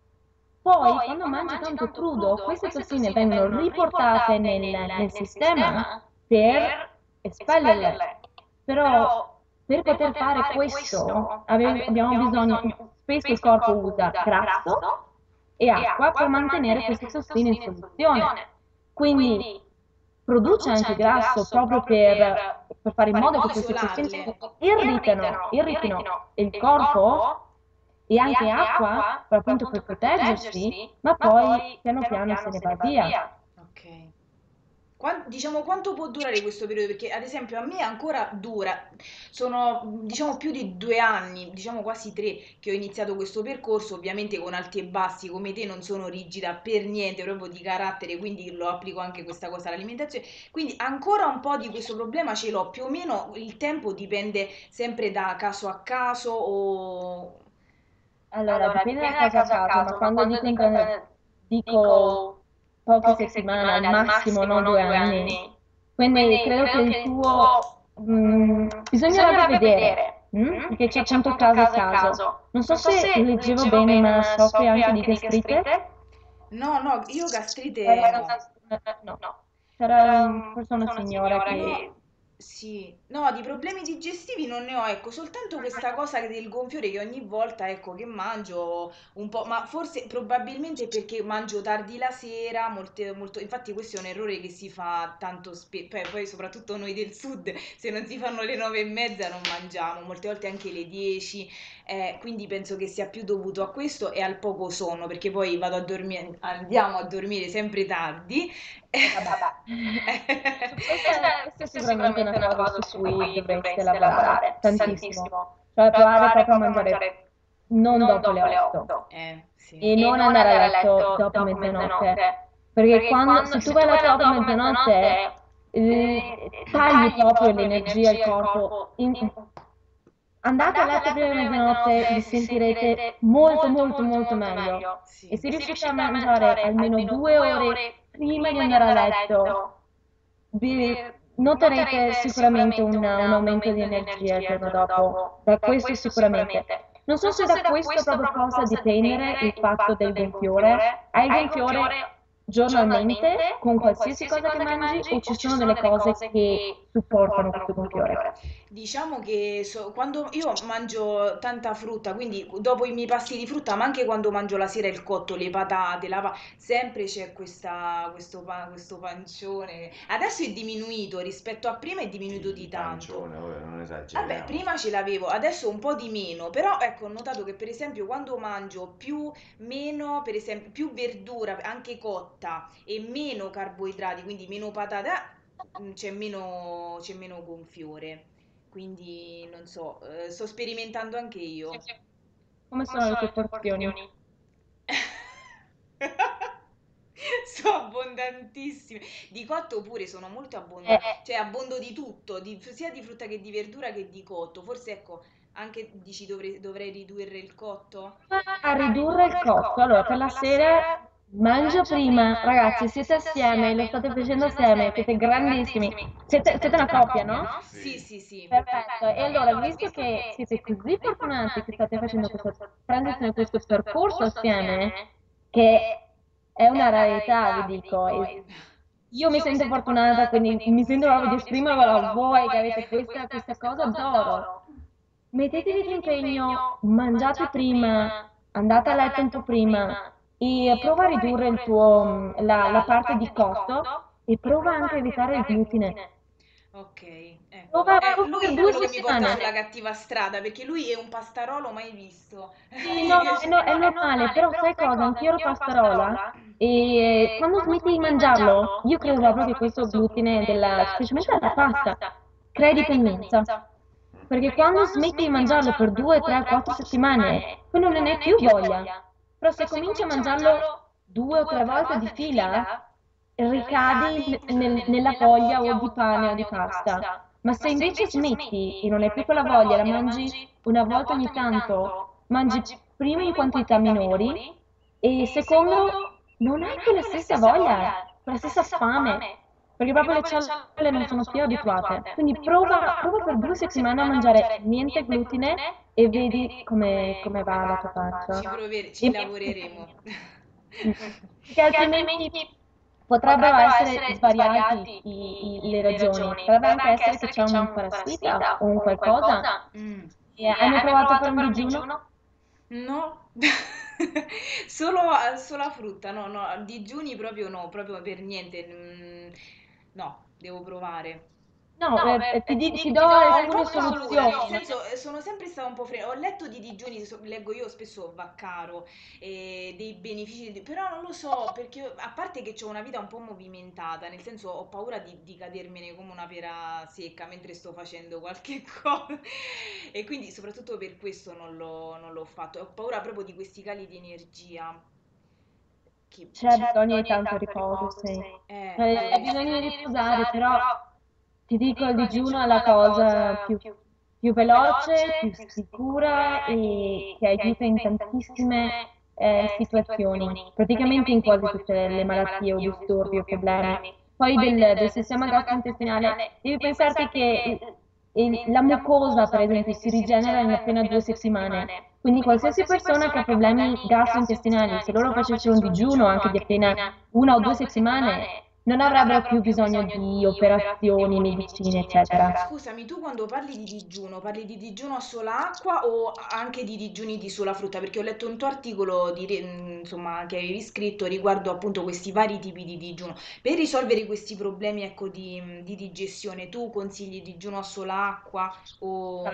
poi quando mangi tanto crudo, queste tossine vengono riportate nel, nel sistema per espellerle. Però per poter fare questo ave- abbiamo bisogno, spesso il corpo usa grasso e acqua per mantenere queste tossine in soluzione. Quindi produce anche grasso proprio per, per fare in modo che queste tossine irritino, irritino il corpo e anche acqua, per appunto per proteggersi, ma poi piano piano se ne va via. Ok. Quan- diciamo, quanto può durare questo periodo? Perché ad esempio a me ancora dura, sono diciamo più di due anni, diciamo quasi tre, che ho iniziato questo percorso, ovviamente con alti e bassi, come te non sono rigida per niente, proprio di carattere, quindi lo applico anche questa cosa all'alimentazione, quindi ancora un po' di questo problema ce l'ho, più o meno il tempo dipende sempre da caso a caso o... Allora, dipende da caso a caso, ma quando dico, in pre- dico poche settimane, al massimo, non due anni. Quindi credo che il tuo mm, bisognerebbe vedere, mm? Perché c'è appunto caso e caso. Non so se leggevo bene, ma soffri anche di gastrite? No, no, io Era gastrite una, no. no, era un- forse una signora No, che... sì, no, di problemi digestivi non ne ho, ecco, soltanto questa cosa del gonfiore che ogni volta, ecco, che mangio un po', ma forse probabilmente perché mangio tardi la sera, molte, molto, infatti questo è un errore che si fa tanto spesso, poi, poi soprattutto noi del sud, se non si fanno le nove e mezza non mangiamo, molte volte anche le dieci, eh, quindi penso che sia più dovuto a questo e al poco sonno, perché poi vado a dormire, andiamo a dormire sempre tardi. E vabbè. Su questa, questa è sicuramente una cosa su cui dovreste lavorare tantissimo. Cioè provare proprio a mangiare non dopo le otto Eh, sì. e non andare a letto dopo mezzanotte. Perché quando, se tu vai a letto dopo mezzanotte, eh, tagli proprio l'energia al corpo. In- andate a letto prima di mezzanotte, vi sentirete molto molto molto meglio. E Sì. se riuscite a mangiare almeno due ore prima di andare a letto, vi noterete sicuramente un, un aumento di energia il giorno dopo. Da questo sicuramente. Non so se da questo proprio possa dipendere il fatto del gonfiore. Hai il gonfiore giornalmente con qualsiasi cosa che mangi o ci sono delle cose che supportano questo gonfiore? Diciamo che so- quando io mangio tanta frutta, quindi dopo i miei pasti di frutta, ma anche quando mangio la sera il cotto, le patate, la pa- sempre c'è questa, questo, pa- questo pancione. Adesso è diminuito rispetto a prima, è diminuito Il di tanto. pancione, ora non Vabbè, esageriamo. prima ce l'avevo, adesso un po' di meno, però ecco, ho notato che per esempio quando mangio più, meno, per esempio, più verdura, anche cotta, e meno carboidrati, quindi meno patata, mm, c'è meno, c'è meno gonfiore. Quindi non so, eh, sto sperimentando anche io. Come sono le tue porzioni? Sono abbondantissime. Di cotto pure sono molto Eh, abbondante, cioè abbondo di tutto, di- sia di frutta che di verdura che di cotto. Forse ecco, anche dici dovrei, dovrei ridurre il cotto? a ridurre il cotto. Allora, per la sera mangia prima, ragazzi, siete assieme, lo state facendo assieme, siete grandissimi. Siete, siete una coppia, no? Sì, Sì. sì, sì. Perfetto. E allora, visto che siete così fortunati che state facendo questa transizione, questo percorso assieme, che è una rarità, vi dico, e io mi sento fortunata, quindi mi sento proprio di esprimervelo a voi che avete questa, questa cosa d'oro. Mettetevi di impegno, mangiate prima, andate a letto un po' prima e prova a ridurre il tuo, la, la parte di cotto e prova anche a evitare il glutine. Ok, ecco. Prova, Eh, prova lui per è due quello che mi porta sulla settimane. cattiva strada, perché lui è un pastarolo mai visto. Sì, Mi no, è, piace. no- è normale, però sai cosa? Anch'io ero pastarola e quando smetti di mangiarlo, io credo proprio che questo glutine, della, specialmente della pasta, crea dipendenza. perché quando smetti di mangiarlo per due, tre, quattro settimane, quello non è più voglia. Però se cominci a mangiarlo due o tre volte di fila, ricadi nel- nella voglia o di pane o di pasta. Ma se invece smetti e non hai più quella voglia, la mangi una volta ogni tanto, mangi prima in quantità minori e secondo non hai quella stessa voglia, quella stessa fame, perché proprio le cellule non sono più abituate. Quindi prova, prova per due settimane a mangiare niente glutine e vedi come, come va la tua Ci pancia. provere- ci E- lavoreremo. Mm. Perché altrimenti potrebbero essere svariati i- i- le ragioni. Potrebbe anche essere che c'è un parassita o un qualcosa. Mm. E hai mai provato per un digiuno? No, solo, solo a frutta, no, no, a digiuni proprio no, proprio per niente. mm, No, devo provare. No, eh, eh, ti, di- ti do Ho un alcune po' paura, nel soluzioni. senso, eh, sono sempre stata un po' fredda. Ho letto di digiuni, so- leggo io spesso Vaccaro, e dei benefici, di- però non lo so, perché io- a parte che ho una vita un po' movimentata, nel senso ho paura di, di cadermene come una pera secca mentre sto facendo qualche cosa. E quindi soprattutto per questo non l'ho non l'ho fatto. Ho paura proprio di questi cali di energia. Che... C'è bisogno di tanto riposo, sì. Eh, Cioè, devo... hai bisogno di riposare, però ti dico, il digiuno è la cosa più, più veloce, più sicura e che aiuta in tantissime eh, situazioni, praticamente in quasi tutte le malattie o disturbi o problemi. Poi del, del sistema gastrointestinale, devi pensarti che il- la mucosa, per esempio, si rigenera in appena due settimane. Quindi qualsiasi persona che ha problemi gastrointestinali, se loro facessero un digiuno anche di appena una o due settimane, non avrebbero più bisogno di operazioni, medicine, eccetera. Scusami, tu quando parli di digiuno, parli di digiuno a sola acqua o anche di digiuni di sola frutta? Perché ho letto un tuo articolo di re- mh, insomma, che avevi scritto riguardo appunto questi vari tipi di digiuno. Per risolvere questi problemi, ecco, di, mh, di digestione, tu consigli digiuno a sola acqua o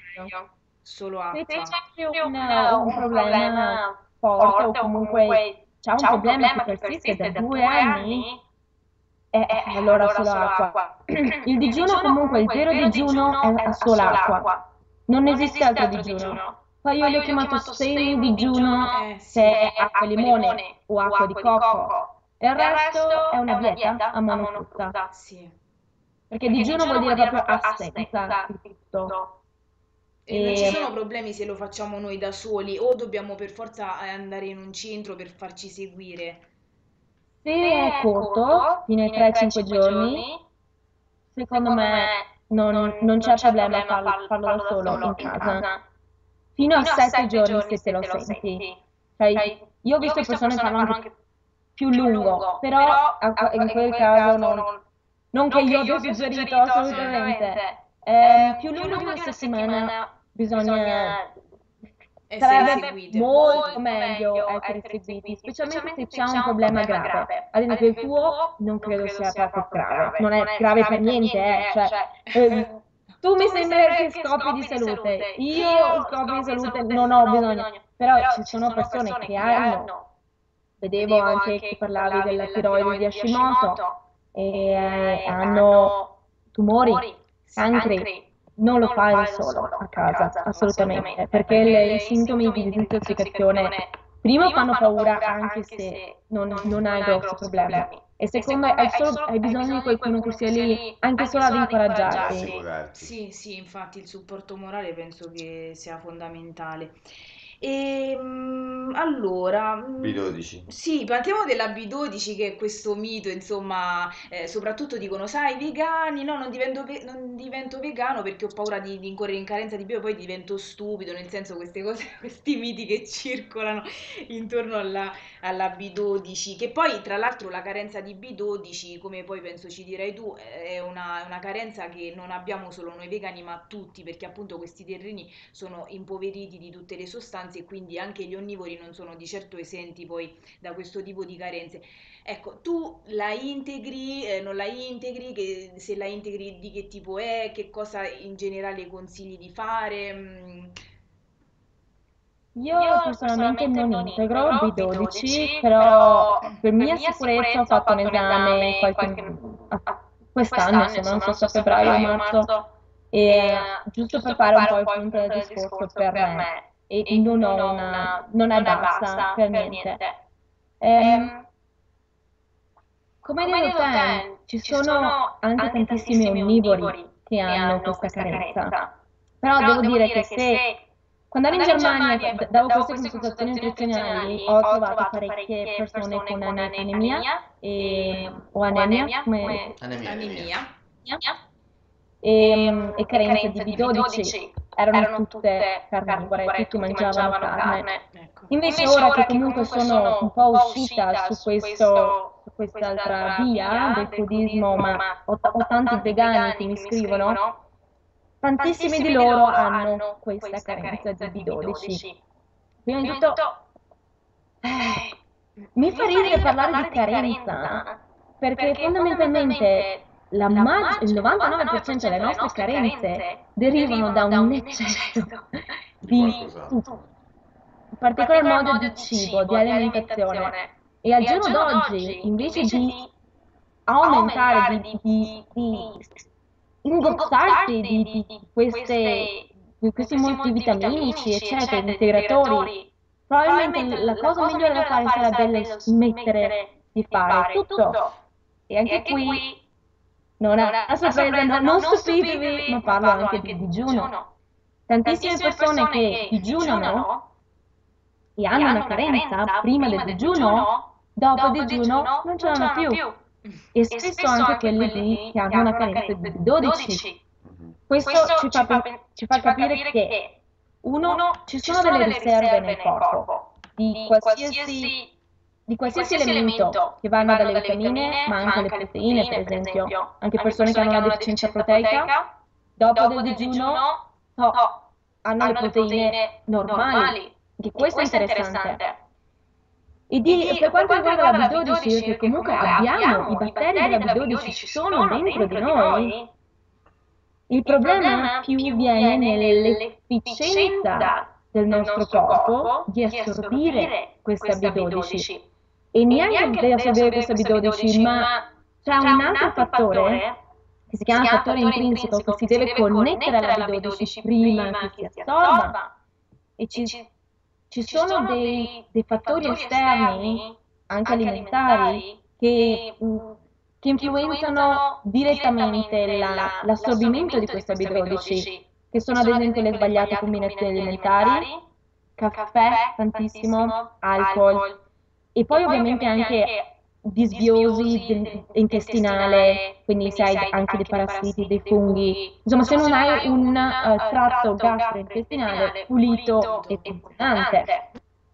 solo Se acqua? c'è un, un problema forte o comunque c'è un problema che persiste da due anni, eh, allora solo acqua. Il digiuno comunque, il vero digiuno è a sola acqua. Non esiste altro digiuno. Poi io l'ho chiamato semi-digiuno Eh se sì. è acqua e limone o acqua di cocco. E il resto è una dieta a monofrutta. Sì. Perché digiuno vuol dire proprio assenza di tutto. E non ci E sono problemi se lo facciamo noi da soli o dobbiamo per forza eh, andare in un centro per farci seguire? se è corto, fino ai tre cinque giorni, secondo me non, non c'è problema a farlo, farlo da solo in casa. Fino a sette giorni se te lo senti. Cioè, io ho visto persone farlo anche più lungo, però a- in quel caso non, non che io abbia suggerito assolutamente. Ehm, più lungo di una settimana bisogna Essere sarebbe seguite. molto meglio essere seguiti, specialmente se c'è un problema grave. Ad esempio, il tuo non credo sia proprio grave, non è grave per niente, eh, cioè, eh, tu mi sembra che scopri di salute, io scopri di salute non ho bisogno, però ci sono persone che hanno, vedevo anche che parlavi della tiroide di Hashimoto, e eh, hanno tumori, cancri, non lo fai da solo a casa, assolutamente, perché le- i sintomi di disintossicazione, primo, fanno paura anche se non, non hai grossi problemi, e secondo, hai, solo, hai bisogno di qualcuno che sia lì anche solo ad incoraggiarti. Rassicurarti. Sì, sì, infatti il supporto morale penso che sia fondamentale. E mm, allora, mm, B dodici. sì, parliamo della B dodici che è questo mito, insomma, eh, soprattutto dicono, sai, i vegani, no, non divento, ve- non divento vegano perché ho paura di, di incorrere in carenza di B, poi divento stupido, nel senso queste cose, questi miti che circolano intorno alla, alla B dodici, che poi tra l'altro la carenza di B dodici, come poi penso ci dirai tu, è una, è una carenza che non abbiamo solo noi vegani, ma tutti, perché appunto questi terreni sono impoveriti di tutte le sostanze e quindi anche gli onnivori non sono di certo esenti poi da questo tipo di carenze. Ecco, tu la integri, eh, non la integri, che, se la integri di che tipo è, che cosa in generale consigli di fare? mm, Io personalmente non integro B dodici, però per mia sicurezza ho fatto un esame qualche, a- quest'anno, insomma, non so se a febbraio o marzo, E giusto per fare un po' il punto del discorso per me, e non ho una, non è bassa per niente. Ehm, come hai detto te, ci sono anche tantissimi onnivori che hanno questa carenza, però devo dire che se quando ero in Germania e d- davo queste consultazioni nutrizionali, ho trovato parecchie persone con ane- anemia e, o anemia, come Anemia, anemia. Anemia. e, mm, e carenze di B dodici, erano tutte carnivore, tutti mangiavano carne. Ecco. Invece ora che comunque sono un po' uscita su questo, su quest'altra via del foodismo, ma ho, t- ho tanti vegani che mi scrivono, tantissimi di loro hanno questa carenza di B dodici. Prima di tutto, eh, mi fa ridere parlare di carenza, perché fondamentalmente la mag- il novantanove per cento delle nostre carenze derivano da un eccesso Di di qualcos'altro. tutto, in particolar modo di cibo, di alimentazione. E al giorno d'oggi, invece di aumentare, di, di, di ingozzarti di, di queste, di questi multivitaminici, eccetera, integratori, probabilmente la cosa migliore da fare sarebbe smettere di fare tutto. E anche qui non è una sorpresa, no- non stupitevi, ma parlo anche di digiuno. Tantissime persone che digiunano e hanno una carenza prima del digiuno, dopo il digiuno non ce l'hanno più. E spesso anche quelli lì che hanno una carenza di B dodici. Mhm. Questo ci fa, pen- ci fa capire che, uno, ci sono delle riserve nel corpo di qualsiasi, di qualsiasi elemento che vanno dalle vitamine, ma anche le proteine, per esempio. Anche persone che hanno una deficienza proteica, dopo del digiuno, no, hanno le proteine normali. Anche questo è interessante. E di- per quanto riguarda la B dodici, perché comunque abbiamo i batteri della B dodici sono dentro di noi, il problema più viene nell'efficienza del nostro corpo di assorbire questa B dodici. E neanche di assorbire questa B dodici, ma c'è un altro fattore che si chiama fattore intrinseco che si deve connettere alla B dodici prima che si assorba. E ci, ci sono dei, dei fattori esterni, anche alimentari, che, mh, che influenzano direttamente la- l'assorbimento di questa B dodici, che sono ad esempio le sbagliate combinazioni alimentari, caffè tantissimo, alcol, e poi ovviamente anche disbiosi del- intestinale, quindi se hai anche dei parassiti, dei funghi, insomma se non hai un eh, tratto gastrointestinale pulito e funzionante.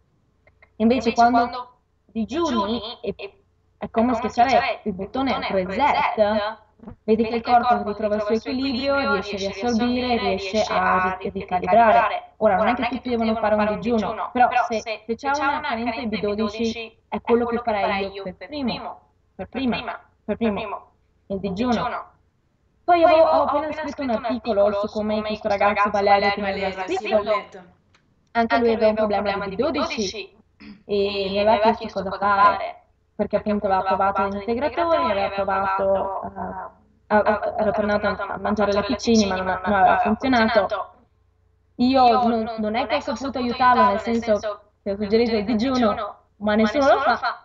Invece quando digiuni e è come schiacciare il bottone reset, vedi che il corpo ritrova il suo equilibrio, riesce a riassorbire, riesce a ri- ricalibrare. Ora, non è che tutti devono fare un digiuno, però se, se c'è una carenza di B dodici è quello che farei io per primo, per prima, per primo, il digiuno. Poi avevo, ho appena scritto un articolo su come questo ragazzo Valerio che mi aveva Valerio, sì, scritto, l'ho letto. anche lui aveva un problema di B dodici e mi aveva chiesto cosa fare, perché appunto aveva provato gli integratori, aveva provato, eh, a- a- era tornato a a mangiare latticini, ma non, non aveva funzionato. Io non, non è che ho saputo aiutarlo, nel senso che ho suggerito il digiuno, ma nessuno lo fa.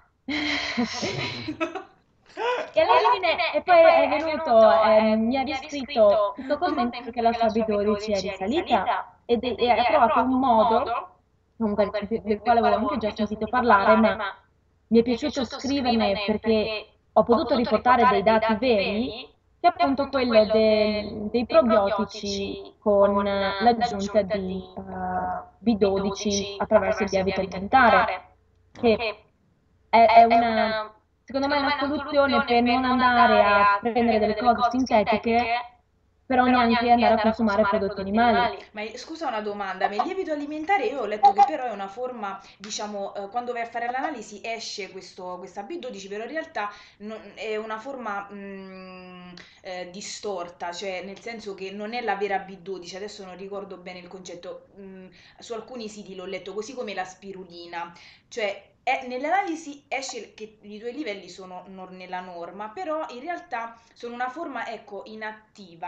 E alla fine, e poi è venuto, ehm, mi ha riscritto tutto contento perché la sua B dodici è risalita ed è- e ha trovato un modo, comunque de- del quale avevo anche già sentito parlare, ma mi è piaciuto scriverne perché ho potuto riportare dei dati veri, che è appunto quello del- dei probiotici con eh, l'aggiunta di eh, B dodici attraverso il lievito alimentare, che è, è una, secondo me, è una soluzione per non andare a prendere delle cose sintetiche, però neanche andare a consumare prodotti animali. Ma eh, scusa una domanda, ma il lievito alimentare io ho letto che però è una forma, diciamo, eh, quando vai a fare l'analisi esce questo, questa B dodici, però in realtà non- è una forma mh, eh, distorta, cioè nel senso che non è la vera B dodici, adesso non ricordo bene il concetto, mh, su alcuni siti l'ho letto, così come la spirulina, cioè è- nell'analisi esce che i tuoi livelli sono nor- nella norma, però in realtà sono una forma, ecco, inattiva.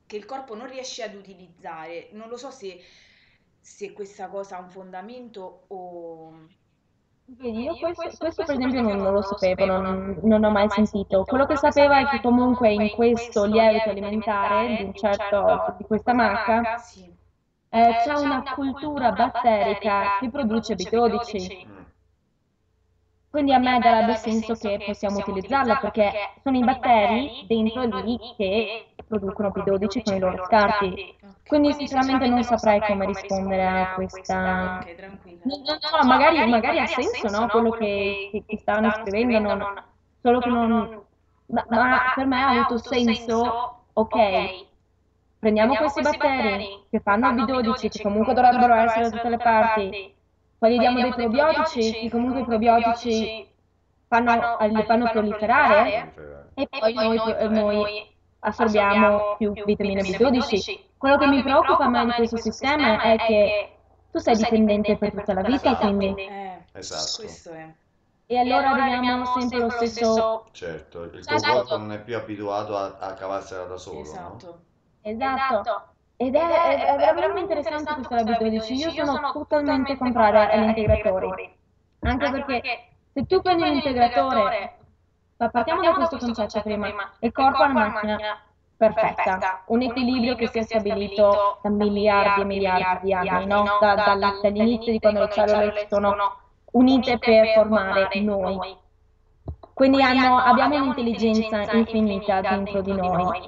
che il corpo non riesce ad utilizzare. Non lo so se, se questa cosa ha un fondamento o... Vedi, io questo, questo per esempio non, non lo sapevo, non, non ho mai sentito. Quello che sapevo è che comunque in questo lievito alimentare di un certo, di questa marca, Sì. eh, c'è una cultura batterica che produce B dodici. Mm. Quindi a me darebbe senso che possiamo utilizzarlo perché sono i batteri dentro lì che producono B dodici con i loro scarti. Quindi Ok. sinceramente non saprei come rispondere a questa... Ok, tranquilla. Non non so, magari, magari ha senso, no? Quello che, che, che stavano scrivendo, non- solo che non... Ma, ma per me ha avuto senso, ok, prendiamo questi batteri che fanno B dodici, che comunque dovrebbero essere da tutte le parti, poi gli diamo dei probiotici, che comunque i probiotici fanno, li fanno proliferare, Proliferare. e poi noi, pro- noi assorbiamo più vitamina B dodici. Quello che mi preoccupa a me di questo sistema è che tu sei dipendente per tutta la vita, quindi... Eh, Esatto. questo è. E allora arriviamo sempre allo stesso... Certo, il tuo Certo. corpo non è più abituato a, a cavarsela da solo, no? Esatto. Esatto. Ed è, è- è veramente interessante questa B dodici. Io sono totalmente contraria agli integratori. Anche perché se tu prendi un integratore, pa- partiamo da questo concetto prima, il corpo è una macchina perfetta, un equilibrio che si è stabilito da miliardi e miliardi di anni, no? Da- dal- dall'inizio di quando le cellule sono unite per formare noi. Quindi hanno- abbiamo un'intelligenza infinita dentro di noi.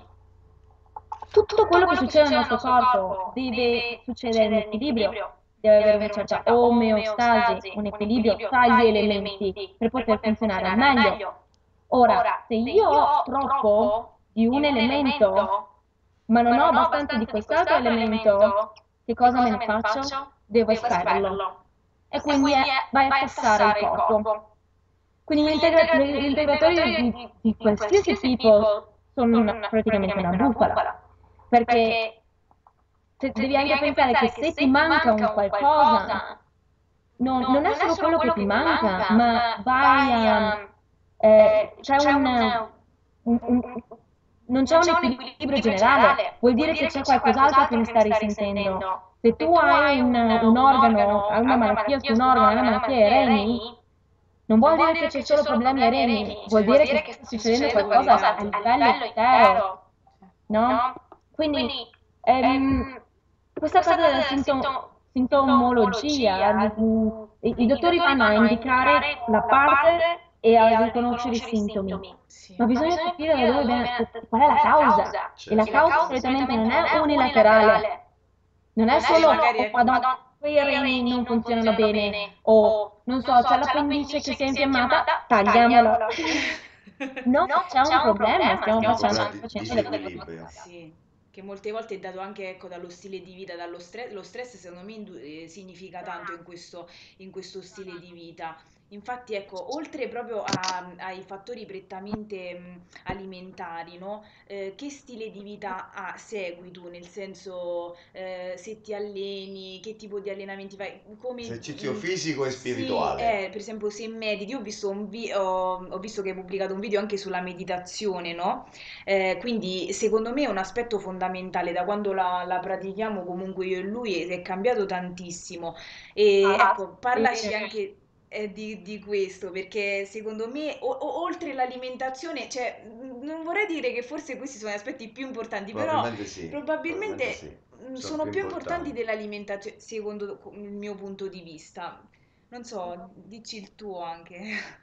Tutto quello che succede nel nostro corpo deve succedere in equilibrio, deve avere una certa omeostasi, un equilibrio tra gli elementi per poter funzionare al meglio. Ora, se io ho troppo di un elemento, ma non ho abbastanza di quest'altro elemento, che cosa me ne faccio? Devo estrarlo. E quindi è- vai a tassare il corpo. Quindi gli, integra- gli integratori di, di qualsiasi tipo sono una- praticamente una bufala, perché se- devi anche pensare che se ti manca un qualcosa, non, non è solo quello che ti manca, ma vai a... eh, c'è un, un- un- non c'è un equilibrio generale, vuol dire che c'è qualcos'altro che mi sta risentendo. Se tu hai un, un organo, hai una malattia su un organo, hai una malattia ai reni, non vuol dire che c'è solo problemi ai reni, vuol dire che sta succedendo qualcosa a livello intero, no? Quindi ehm, questa cosa della sintom- sintomologia, mm, i, i dottori vanno a indicare la parte e a riconoscere i sintomi, Sì. ma bisogna capire da dove viene, qual è la causa. E la Certo. causa solitamente non è unilaterale, non è solo magari oh, è- madonna, quei reni non funzionano bene, o non so, c'è l'appendice che si è infiammata, tagliamola. No, c'è un problema, stiamo C'è un facendo, problema di facendo le cose disequilibrio. sbagliate. Sì, che molte volte è dato anche, ecco, dallo stile di vita, dallo stress. Lo stress secondo me indu- eh, significa tanto in questo, in questo stile di vita. Infatti, ecco, oltre proprio a- ai fattori prettamente mh, alimentari, no? Eh, che stile di vita ha- segui tu? Nel senso, eh, se ti alleni, che tipo di allenamenti fai? Come, Esercizio mh, fisico e sì, spirituale. eh, per esempio, se mediti, io ho visto un vi- ho, ho visto che hai pubblicato un video anche sulla meditazione, no? Eh, quindi secondo me è un aspetto fondamentale, da quando la, la pratichiamo comunque io e lui è, è cambiato tantissimo. E Ah, ecco, parlaci sì. anche eh, di, di questo, perché secondo me o- o- oltre l'alimentazione, cioè, mh, non vorrei dire che forse questi sono gli aspetti più importanti, però Probabilmente sì, probabilmente sì. probabilmente mh, Sono sono più più importanti importanti. dell'alimentazione, secondo il mio punto di vista. Non so, dici il tuo anche.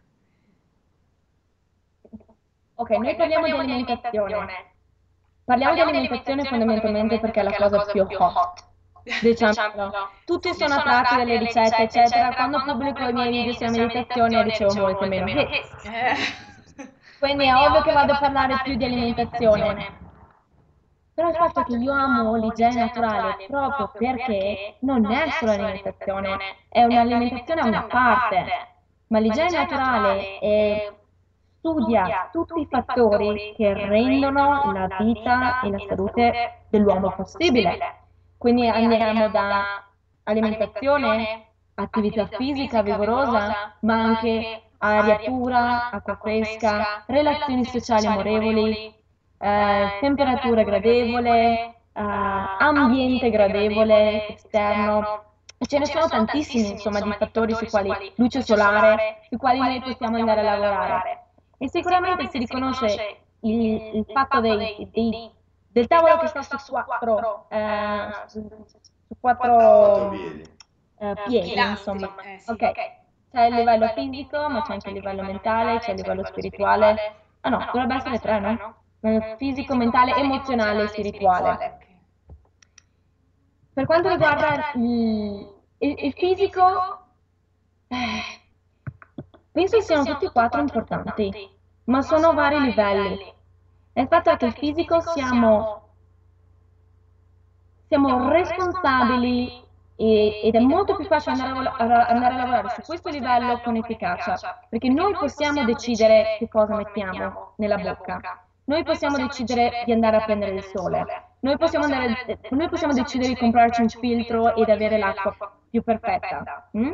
Ok, noi parliamo di alimentazione. Parliamo di alimentazione fondamentalmente perché è la cosa più hot. Diciamolo. Tutti sono attratti dalle ricette, eccetera. Quando pubblico i miei video sulla meditazione ricevo molte meno hits. Eh. Quindi è ovvio che vado a parlare più di alimentazione. Però il fatto è che io amo l'igiene naturale proprio perché non è solo alimentazione, è un'alimentazione a una parte, ma l'igiene naturale è- studia tutti i fattori che rendono la vita e la salute dell'uomo possibile. Quindi andiamo da alimentazione, attività fisica vigorosa, ma anche aria pura, acqua fresca, relazioni sociali amorevoli, eh, temperatura gradevole, eh, ambiente gradevole esterno. E ce ne sono tantissimi, insomma, di fattori sui quali, luce solare, sui quali noi possiamo andare a lavorare. E sicuramente si riconosce il, il fatto dei, dei- del tavolo che sta su quattro, eh, su, su Quattro quattro piedi. eh, piedi, Pilastri, insomma. eh sì. Ok, c'è il livello fisico, ma c'è anche il livello mentale, c'è il livello spirituale. Ah no, dovrebbe essere tre, no? Eh, Fisico, mentale, emozionale e spirituale. Ok. Per quanto riguarda il, il- il fisico, eh, penso siano tutti e quattro importanti, ma sono vari livelli. E il fatto è che il fisico siamo, siamo responsabili e- ed è molto più facile andare a, lavora- a- andare a lavorare su questo livello con efficacia, perché noi possiamo decidere che cosa mettiamo nella bocca. Noi possiamo decidere di andare a prendere il sole. Noi possiamo, andare- eh, noi possiamo decidere di comprarci un filtro ed avere l'acqua più perfetta. mm?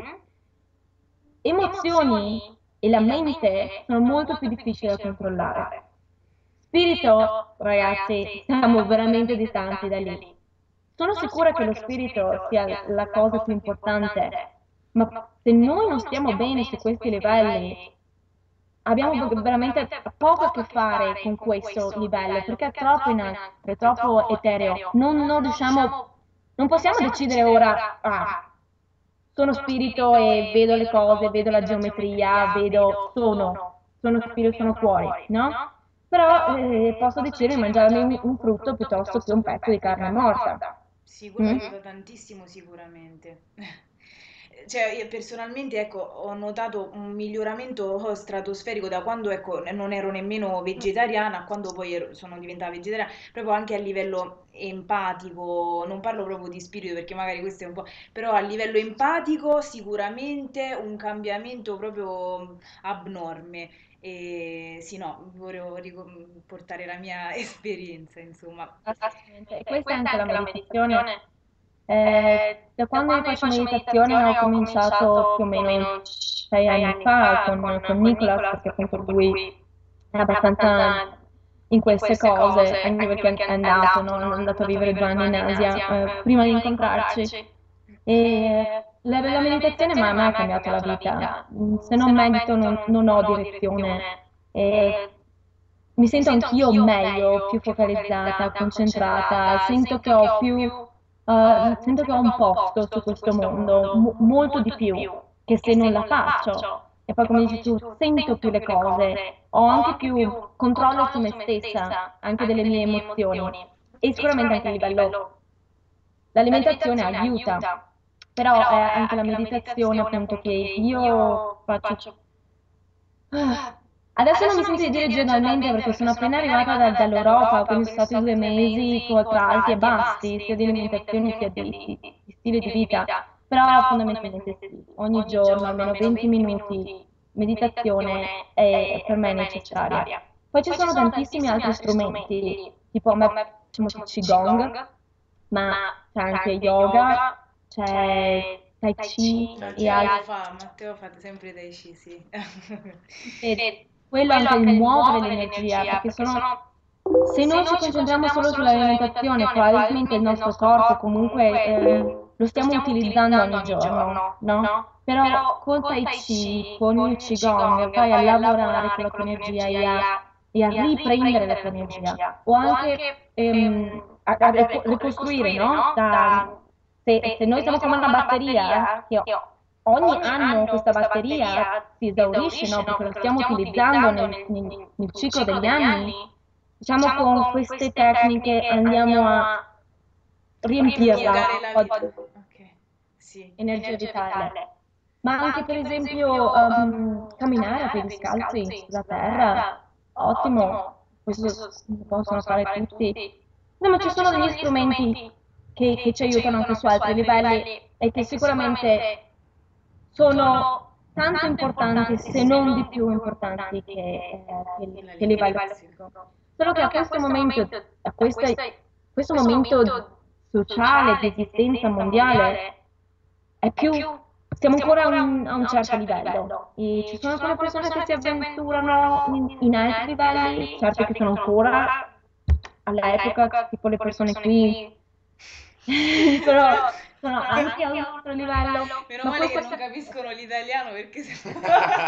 Emozioni e la mente sono molto più difficili da controllare. Spirito, ragazzi, siamo veramente distanti da lì. Sono sicura che lo spirito sia la cosa più importante, ma se noi non stiamo bene su questi livelli, abbiamo v- veramente poco a che fare con questo livello, perché è troppo in alto, è troppo etereo. Non, non riusciamo, non possiamo decidere ora, ah, sono spirito e vedo le cose, vedo la geometria, vedo, sono, sono spirito, sono fuori, no? Però eh, posso decidere di mangiarmi un, un frutto piuttosto che un pezzo di carne morta. Sì, quello Mm? aiuta tantissimo sicuramente. Cioè, io personalmente, ecco, ho notato un miglioramento stratosferico da quando, ecco, non ero nemmeno vegetariana a quando poi ero- sono diventata vegetariana, proprio anche a livello empatico, non parlo proprio di spirito perché magari questo è un po', però a livello empatico sicuramente un cambiamento proprio abnorme. E sì, no, volevo ricom- portare la mia esperienza, insomma. Assolutamente. E questa è anche la meditazione. Eh, da quando io faccio meditazione ho cominciato più o meno sei anni fa con, con Nicolas, perché appunto lui è abbastanza in queste cose, anche perché è andato, no? È andato a vivere due anni in Asia, eh, prima di incontrarci. E la, la meditazione ma a me ha cambiato la vita. Mm, Se non medito non, non ho direzione e mi sento anch'io meglio, più focalizzata, concentrata, sento che ho più, eh, sento che ho un posto su questo mondo, mo- molto di più che se non la faccio. E poi come dici tu, sento più le cose, ho anche più controllo su me stessa, anche delle mie emozioni. E sicuramente anche a livello, l'alimentazione aiuta, però è anche la meditazione appunto che io faccio. Ah, Adesso non mi sento di dire giornalmente perché sono appena arrivata da- dall'Europa, quindi sono stati due mesi co- tra alti e bassi, sia di alimentazione sia di, di- di stile di vita, però fondamentalmente sì, ogni giorno almeno venti minuti meditazione è, è per me necessaria. Poi ci sono tantissimi altri strumenti, tipo a me piace molto il Qigong, ma c'è anche yoga, c'è Tai Chi e Matteo lo altri. fa, Matteo fa sempre dai ci, sì. Vedi, quello è anche il muovere l'energia, perché sono, se noi ci concentriamo solo sull'alimentazione, probabilmente il nostro corpo comunque ehm, lo stiamo utilizzando ogni giorno, no? Però col Tai Chi, con il Qigong, vai a lavorare con la tua energia e a, e a riprendere la tua energia, o anche ehm, a, a rico- ricostruire, no? Da- se, se noi siamo come una batteria, che ogni anno questa batteria si esaurisce, no? Perché lo stiamo utilizzando nel, nel- nel ciclo degli anni. Diciamo con queste tecniche andiamo a riempirla Riempire la un po' vita. di Ok, sì. energia vitale. Ma anche per esempio ehm, camminare a piedi scalzi sulla terra, ottimo, questo lo possono fare tutti. No, ma ci sono degli strumenti che, che ci aiutano anche su altri livelli e che sicuramente sono tanto importanti, se non di più importanti che, eh, che, che il livello fisico. Solo che a questo momento, a questa- questo momento sociale di esistenza mondiale, è più, siamo ancora a un, a un certo livello e ci sono alcune persone che si avventurano in, in altri livelli, certo che sono ancora all'epoca, tipo le persone qui sono, sono anche a un altro livello, Meno ma male poi che non questa... capiscono l'italiano perché se no...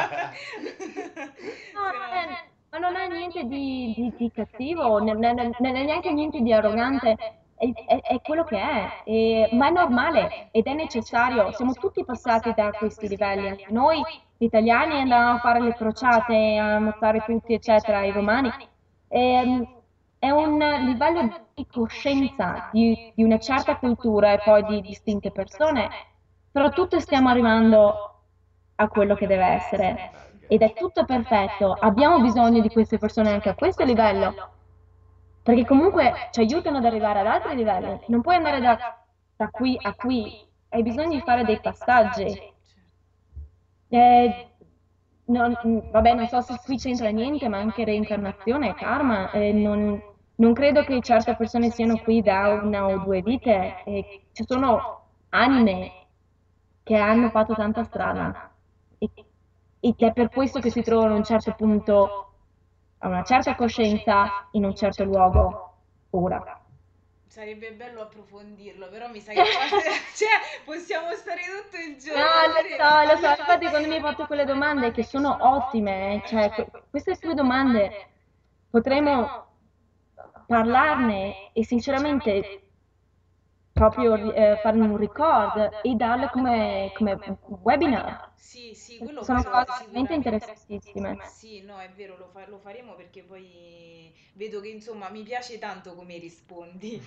No, se non no... è, ma non è niente di, di- di cattivo, non è, non è neanche niente di arrogante, è, è- è quello che è, e- ma è normale ed è necessario. Siamo tutti passati da questi livelli, anche noi italiani andavamo a fare le crociate, a ammazzare tutti, eccetera, i romani. Ehm, è un livello di coscienza di, di una certa cultura e poi di distinte persone, però tutti stiamo arrivando a quello che deve essere ed è tutto perfetto. Abbiamo bisogno di queste persone anche a questo livello, perché comunque ci aiutano ad arrivare ad altri livelli. Non puoi andare da, da qui a qui, hai bisogno di fare dei passaggi. Eh, non- mm, vabbè, non so se qui c'entra niente, ma anche reincarnazione e karma. Eh, non, non credo che certe persone siano qui da una o due vite. E ci sono anime che hanno fatto tanta strada. E, ed è per questo che si trovano a un certo punto, a una certa coscienza, in un certo luogo, ora. Sarebbe bello approfondirlo, però mi sa che qua cioè, possiamo stare tutto il No, giorno. lo so, lo so, infatti quando mi hai fatto quelle domande che sono ottime, eh, cioè que- queste tue domande potremmo parlarne e sinceramente proprio eh, fare un record e darle come, come webinar. Sì, sì, quello Sono poi lo cose veramente sicuramente. interessantissime. Sì, no, è vero, lo, fa- lo faremo perché poi vedo che insomma mi piace tanto come rispondi.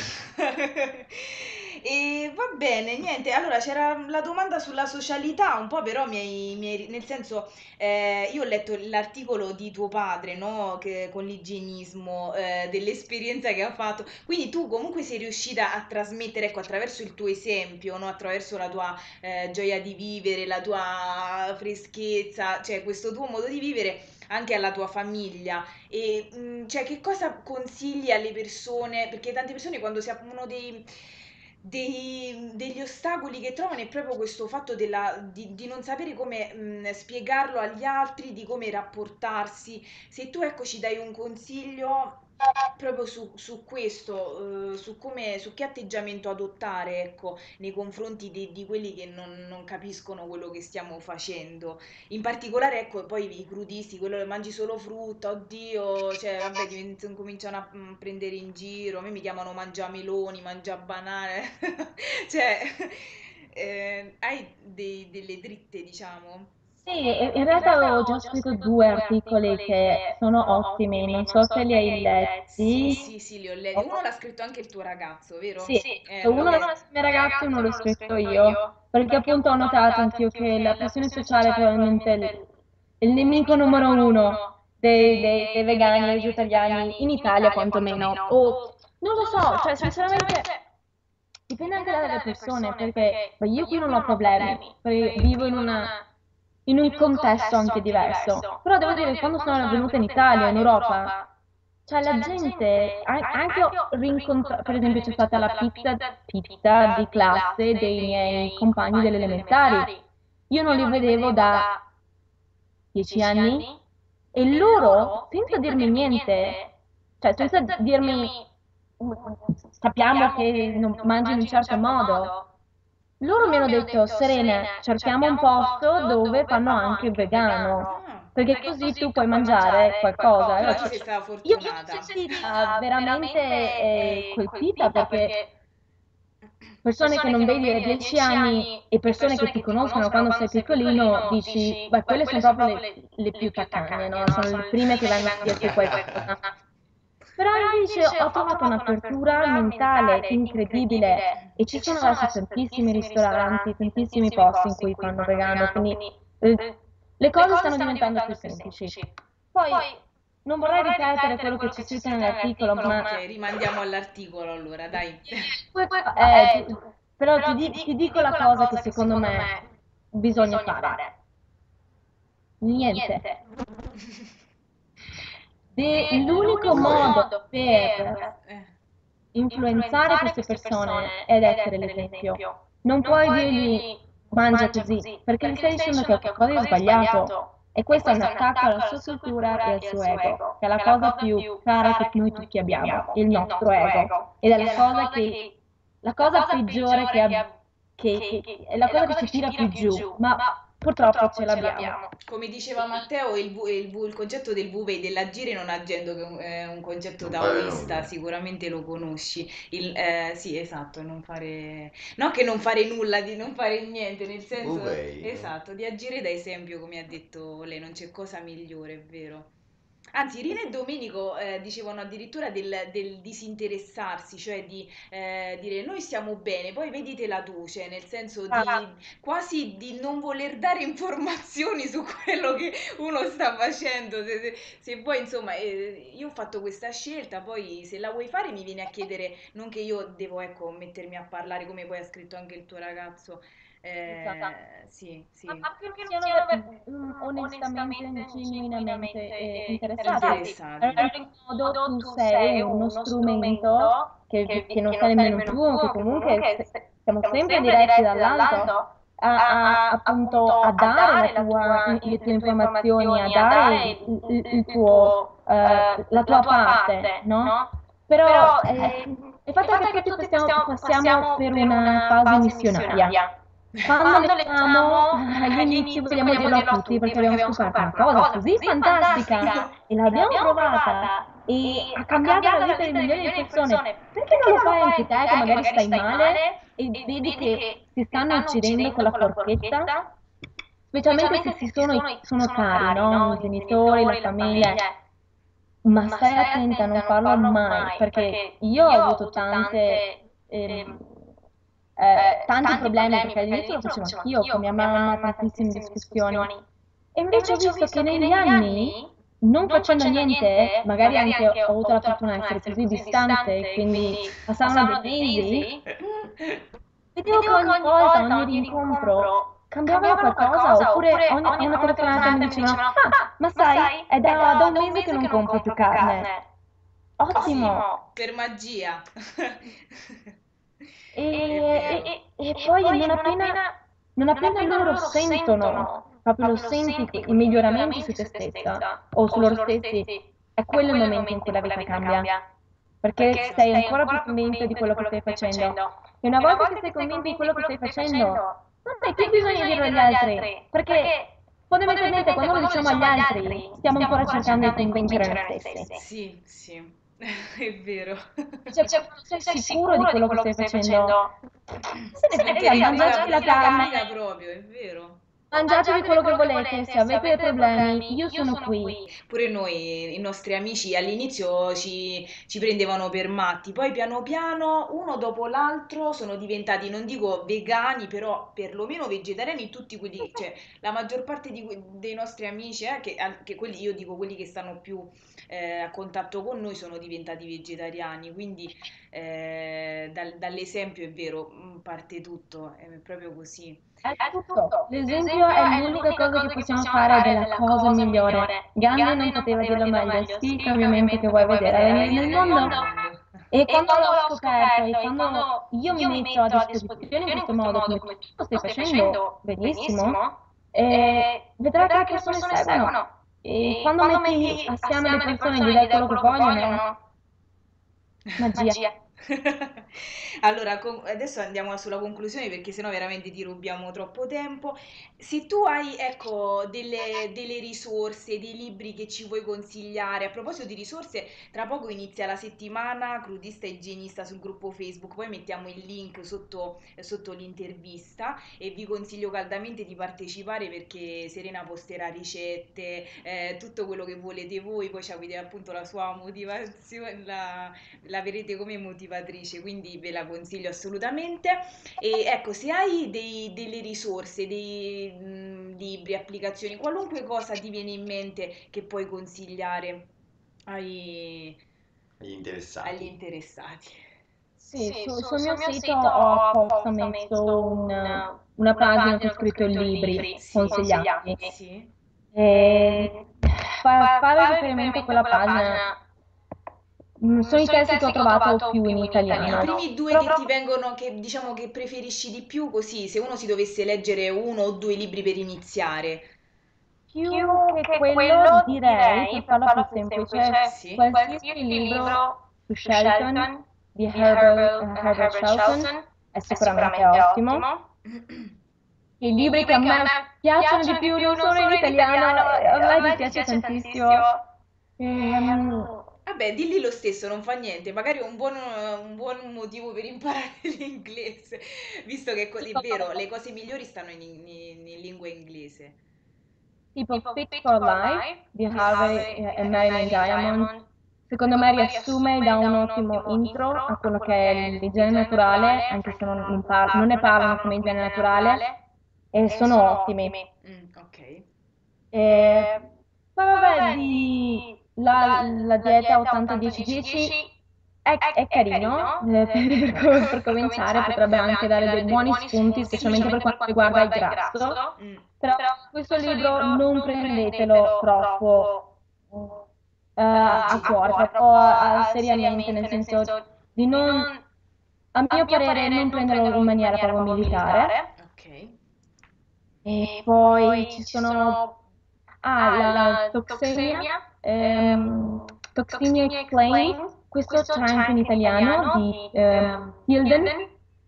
E va bene, niente. Allora c'era la domanda sulla socialità, un po' però mi hai, mi hai- nel senso, eh, io ho letto l'articolo di tuo padre, no? Che, con l'igienismo, eh, dell'esperienza che ha fatto. Quindi tu comunque sei riuscita a trasmettere, ecco, attraverso il tuo esempio, no? Attraverso la tua eh, gioia di vivere, la tua freschezza, cioè questo tuo modo di vivere anche alla tua famiglia. E mh, cioè, che cosa consigli alle persone? Perché tante persone quando si aprono dei, dei- degli ostacoli che trovano è proprio questo fatto della- di, di non sapere come mh, spiegarlo agli altri, di come rapportarsi. Se tu ecco ci dai un consiglio proprio su, su questo, eh, su come, su che atteggiamento adottare, ecco, nei confronti di, di quelli che non, non capiscono quello che stiamo facendo. In particolare, ecco, poi i crudisti, quello che mangi solo frutta, oddio, cioè, vabbè, divent- cominciano a mm, prendere in giro, a me mi chiamano mangiameloni, mangiabanane, cioè, eh, hai dei- delle dritte, diciamo? Sì, in in realtà avevo già scritto due articoli che sono ottimi, non so se li hai Sì, letti. sì, sì, li ho letti. Uno Ok. l'ha scritto anche il tuo ragazzo, vero? Sì, Eh, l'ho uno l'ha letto. scritto i miei ragazzi e uno l'ho scritto io, perché appunto ho notato anch'io che la pressione sociale è probabilmente il, il nemico numero uno dei, dei- dei vegani e vegetariani in Italia quantomeno. O non lo so, cioè sinceramente dipende anche dalle persone, perché beh, io qui non ho problemi, perché vivo in una- in un contesto anche diverso. Però devo dire che quando sono venuta in Italia, in Europa, cioè la gente, a- anche ho rincontrato, per esempio c'è stata la pizza, pizza di classe dei miei compagni delle elementari. Io non li vedevo da dieci anni e loro, senza dirmi niente, cioè senza dirmi sappiamo che non mangi in un certo modo, loro mi hanno detto, Serena, cerchiamo un posto dove fanno anche vegano, Ah, perché così tu puoi mangiare qualcosa. E però io, tu cioè, sei stata io mi sono fortunata. sentita veramente eh, colpita perché persone che non vedi da dieci anni e persone che ti conoscono quando sei piccolino, dici, beh, quelle sono proprio le, le più taccagna, no? Sono le prime che vengono a dirti qualcosa. Però invece ho trovato un'apertura mentale incredibile e ci sono adesso tantissimi ristoranti, tantissimi posti in cui fanno vegano, quindi eh, le cose stanno diventando più semplici. Poi non vorrei ripetere quello che c'è scritto nell'articolo, ma Ok, rimandiamo all'articolo allora, dai. eh, ti- però ti, di- ti dico la cosa che secondo me bisogna fare. Niente. De- l'unico modo per Eh, influenzare queste persone ed essere l'esempio. Non puoi dirgli mangia così, perché gli stai dicendo che qualcosa è sbagliato. E questo è un attacco alla sua cultura e al suo ego, che è la cosa più cara che noi tutti abbiamo, il nostro ego. Ed è la cosa che, la cosa peggiore che, ab- che, che- è la cosa che ci tira più giù, ma purtroppo ce l'abbiamo. Come diceva Matteo, il, vu- il vu- il concetto del V U V E, dell'agire non agendo, che è un, è un concetto Non fare taoista, nulla. sicuramente lo conosci. Il, eh, sì, esatto, non fare... No che non fare nulla, di non fare niente, nel senso, Vuvei, no? esatto, di agire da esempio, come ha detto lei, non c'è cosa migliore, è vero. Anzi, Rina e Domenico eh, dicevano addirittura del, del disinteressarsi, cioè di eh, dire noi stiamo bene, poi veditela tu, cioè nel senso di quasi di non voler dare informazioni su quello che uno sta facendo. Se, se- se vuoi, insomma, eh, io ho fatto questa scelta, poi se la vuoi fare mi vieni a chiedere, non che io devo, ecco, mettermi a parlare come poi ha scritto anche il tuo ragazzo. Esatto. Eh, sì, Ma sì. ma che non siano ver- mm, onestamente, genuinamente eh, interessati. Interessati. Allora, in modo tu sei uno strumento che, che non sei nemmeno tu, che comunque se- siamo sempre diretti dall'alto a, a- appunto a dare la tua, le tue informazioni, a dare il, il- il tuo, eh, la tua parte, no? Però eh, il fatto è che tutti passiamo, passiamo per una fase missionaria. Quando leggiamo, all'inizio vogliamo dirlo a tutti perché abbiamo scoperto una cosa così fantastica e l'abbiamo provata e ha cambiato la vita di milioni di persone. Perché non lo fai anche te che magari stai male e vedi che si stanno uccidendo con la forchetta? Specialmente se si sono, i- sono cari, no? I genitori, la famiglia. Ma stai attenta a non farlo mai, perché io ho avuto tante, ehm, eh, tanti problemi, perché all'inizio lo facevo anch'io, con mia mamma, tantissime discussioni. E invece ho visto che negli anni, non facendo niente, magari anche ho avuto la fortuna di essere così distante, quindi passavano dei mesi, vedevo che ogni volta, ogni rincontro, cambiavano qualcosa, oppure ogni- a una telefonata mi dicevano, ah, ma sai, è da, da un mese che non compro più carne. Ottimo! Per magia. E, È vero. e- e poi non appena, non appena loro sentono, proprio lo senti que- i miglioramenti su te stessa o su loro stessi, è quello il momento in cui la vita cambia, perché sei ancora più convinto di quello che stai facendo. E una volta che sei convinto di quello che stai facendo, non hai più bisogno di dirlo agli altri, perché fondamentalmente quando lo diciamo agli altri stiamo ancora cercando di convincere noi stessi. Sì, sì, è vero. Cioè, sei sicuro di quello che stai facendo? Se ne Non te frega, ne frega, mangiatevi la non te ne carne, frega proprio, è vero. mangiatevi quello che volete, se avete dei problemi, io sono qui. Pure noi, i nostri amici, all'inizio ci, ci prendevano per matti, poi piano piano, uno dopo l'altro, sono diventati, non dico vegani, però perlomeno vegetariani, tutti quelli, cioè la maggior parte di que- dei nostri amici, eh, che, anche quelli, io dico quelli che stanno più eh, a contatto con noi, sono diventati vegetariani, quindi eh, dal- dall'esempio è vero, mm, parte tutto, è proprio così. È tutto. L'esempio è l'unica cosa che possiamo fare ed è la cosa migliore. Gandhi non poteva dirlo meglio, sii il cambiamento che vuoi vedere avvenire nel mondo. E quando l'ho scoperto e quando io mi metto a disposizione in questo modo, come tu lo stai facendo benissimo, eh, vedrai che le persone seguono. E quando metti assieme le persone e gli dai quello che vogliono, magia. Allora, con- adesso andiamo sulla conclusione perché sennò veramente ti rubiamo troppo tempo. Se tu hai, ecco, delle, delle risorse, dei libri che ci vuoi consigliare, a proposito di risorse, tra poco inizia la settimana crudista e igienista sul gruppo Facebook, poi mettiamo il link sotto, sotto l'intervista e vi consiglio caldamente di partecipare perché Serena posterà ricette, eh, tutto quello che volete voi, poi ci avete appunto la sua motivazione, la la vedrete come motivatrice, quindi ve la consiglio assolutamente. E ecco, se hai dei- delle risorse, dei mm, libri, applicazioni, qualunque cosa ti viene in mente che puoi consigliare ai- Agli agli interessati. interessati. Sì, su- sul mio sito ho apposta messo un- una pagina con scritto libri Sì, consigliati. sì. E fa- fare riferimento a quella pagina, mm, sono i testi che ho trovato più in I italiano. primi due che ti vengono, che diciamo che preferisci di più, così, se uno si dovesse leggere uno o due libri per iniziare. più che quello direi, per farla più semplice, Sì. qualsiasi libro su Shelton, di Herbert, eh, Herbert Shelton, è sicuramente ottimo. I libri che a me piacciono di più non sono in italiano, e a me dispiace tantissimo. Ehm, Vabbè, dilli lo stesso, non fa niente, magari è un buon, un buon motivo per imparare l'inglese, visto che è vero, le cose migliori stanno in, in- in lingua inglese. tipo Fit for Life di Harvey e e Marilyn Diamond, secondo me riassume e dà un ottimo intro a quello che è l'igiene naturale, anche se non, non par- non ne parlano come igiene naturale, e sono ottimi. Mm, ok. E poi vabbè, di la, la dieta ottanta dieci dieci è, è carino, eh, per, per- per cominciare potrebbe anche dare dei buoni spunti, specialmente per quanto riguarda il grasso, Mm. però questo libro non prendetelo troppo eh, a cuore, troppo a- seriamente, nel senso di non, a mio parere, non prenderlo in maniera proprio militare. Ok. E poi ci sono, ah, la Toxemia, ehm, Toxemia Explained, questo c'è anche in italiano di ehm, Hilden.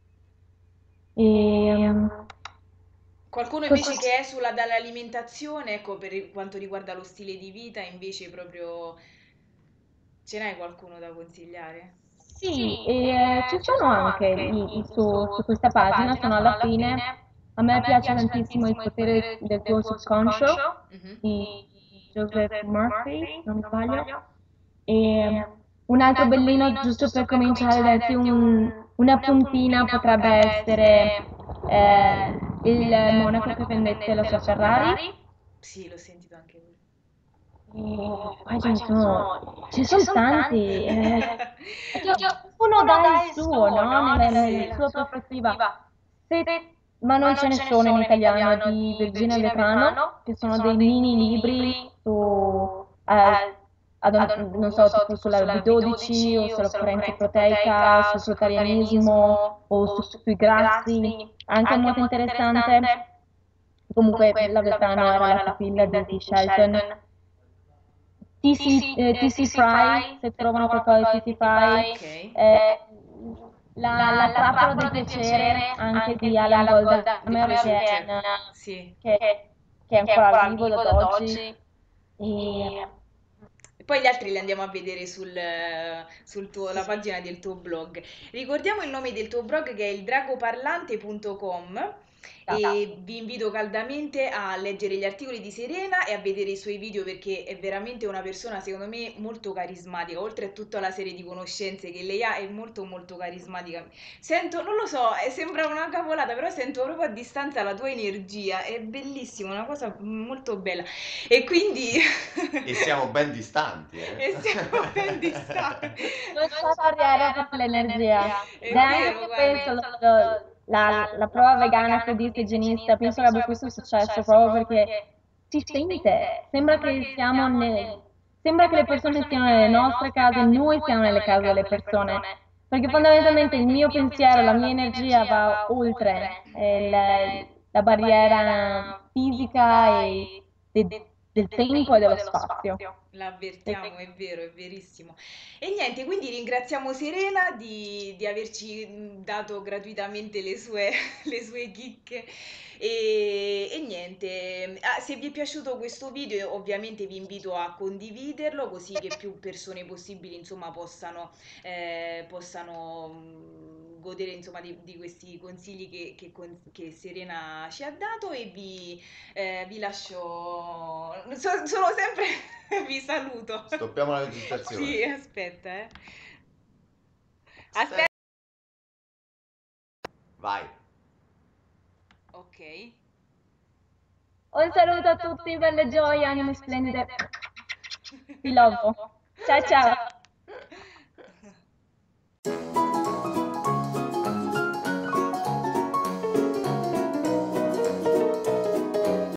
E, ehm, Qualcuno cos- invece che è sulla dall'alimentazione, ecco, per quanto riguarda lo stile di vita, invece proprio ce n'hai qualcuno da consigliare? sì, e, eh, ci sono anche i- i- su, su questa pagina, sono alla fine. A me piace tantissimo Il potere del tuo subconscio Mhm. di Joseph Murphy, non mi sbaglio. E un altro bellino, giusto per cominciare a darti un- una puntina, potrebbe essere eh, Il monaco che vendette la sua Ferrari. Sì, l'ho sentito anche quello. E poi ce ne sono, ci sono tanti. eh, Ognuno dà il suo, no? Nella, nella sua prospettiva. Se- ma non ce ne sono in italiano di Virginia Vetrano, che sono dei mini libri su, eh, ad un- non so, tipo sulla B dodici o sull'occorrenza proteica, sul fruttarianismo o su- sui grassi, anche molto interessante. Comunque la Vetrano era la pupilla di, di Shelton. T C, eh, T C Fry, se trovano qualcosa di T C Fry, Ok. eh, la, la trappola del piacere anche di Alan Goldamer, che è, Piaciuccia. un- Sì. che, che è ancora vivo ad oggi. E E poi gli altri li andiamo a vedere sul, sul tuo, la pagina del tuo blog. Ricordiamo il nome del tuo blog che è il dragoparlante punto com e vi invito caldamente a leggere gli articoli di Serena e a vedere i suoi video perché è veramente una persona secondo me molto carismatica, oltre a tutta la serie di conoscenze che lei ha è molto molto carismatica. Sento, non lo so, eh, sembra una cavolata, però sento proprio a distanza la tua energia, è bellissimo, una cosa molto bella. E quindi E siamo ben distanti, eh? e siamo ben distanti. non c'è barriera per l'energia. È Ed è anche vero, che guarda. penso lo- lo- la, la prova vegana, foodista e igienista, penso che abbia questo successo proprio perché si sente, sembra che siamo nel, sembra che le persone siano nelle nostre case, noi siamo nelle case delle persone. Perché fondamentalmente il mio pensiero, la mia energia va oltre eh, la, la barriera fisica e de- del tempo e dello spazio. L'avvertiamo, è vero, è verissimo. E niente, quindi ringraziamo Serena di, di averci mh, dato gratuitamente le sue, le sue chicche. E, e niente, ah, se vi è piaciuto questo video, ovviamente vi invito a condividerlo così che più persone possibili, insomma, possano, eh, possano mh, godere, insomma, di, di questi consigli che, che con- che Serena ci ha dato e vi, eh, vi lascio. So- sono sempre. Vi saluto. Stoppiamo la registrazione. Sì, aspetta, eh. Aspetta. Aspetta. Vai. Ok. Un saluto a tutti, belle gioie, anime splendide. Vi love. Ciao ciao.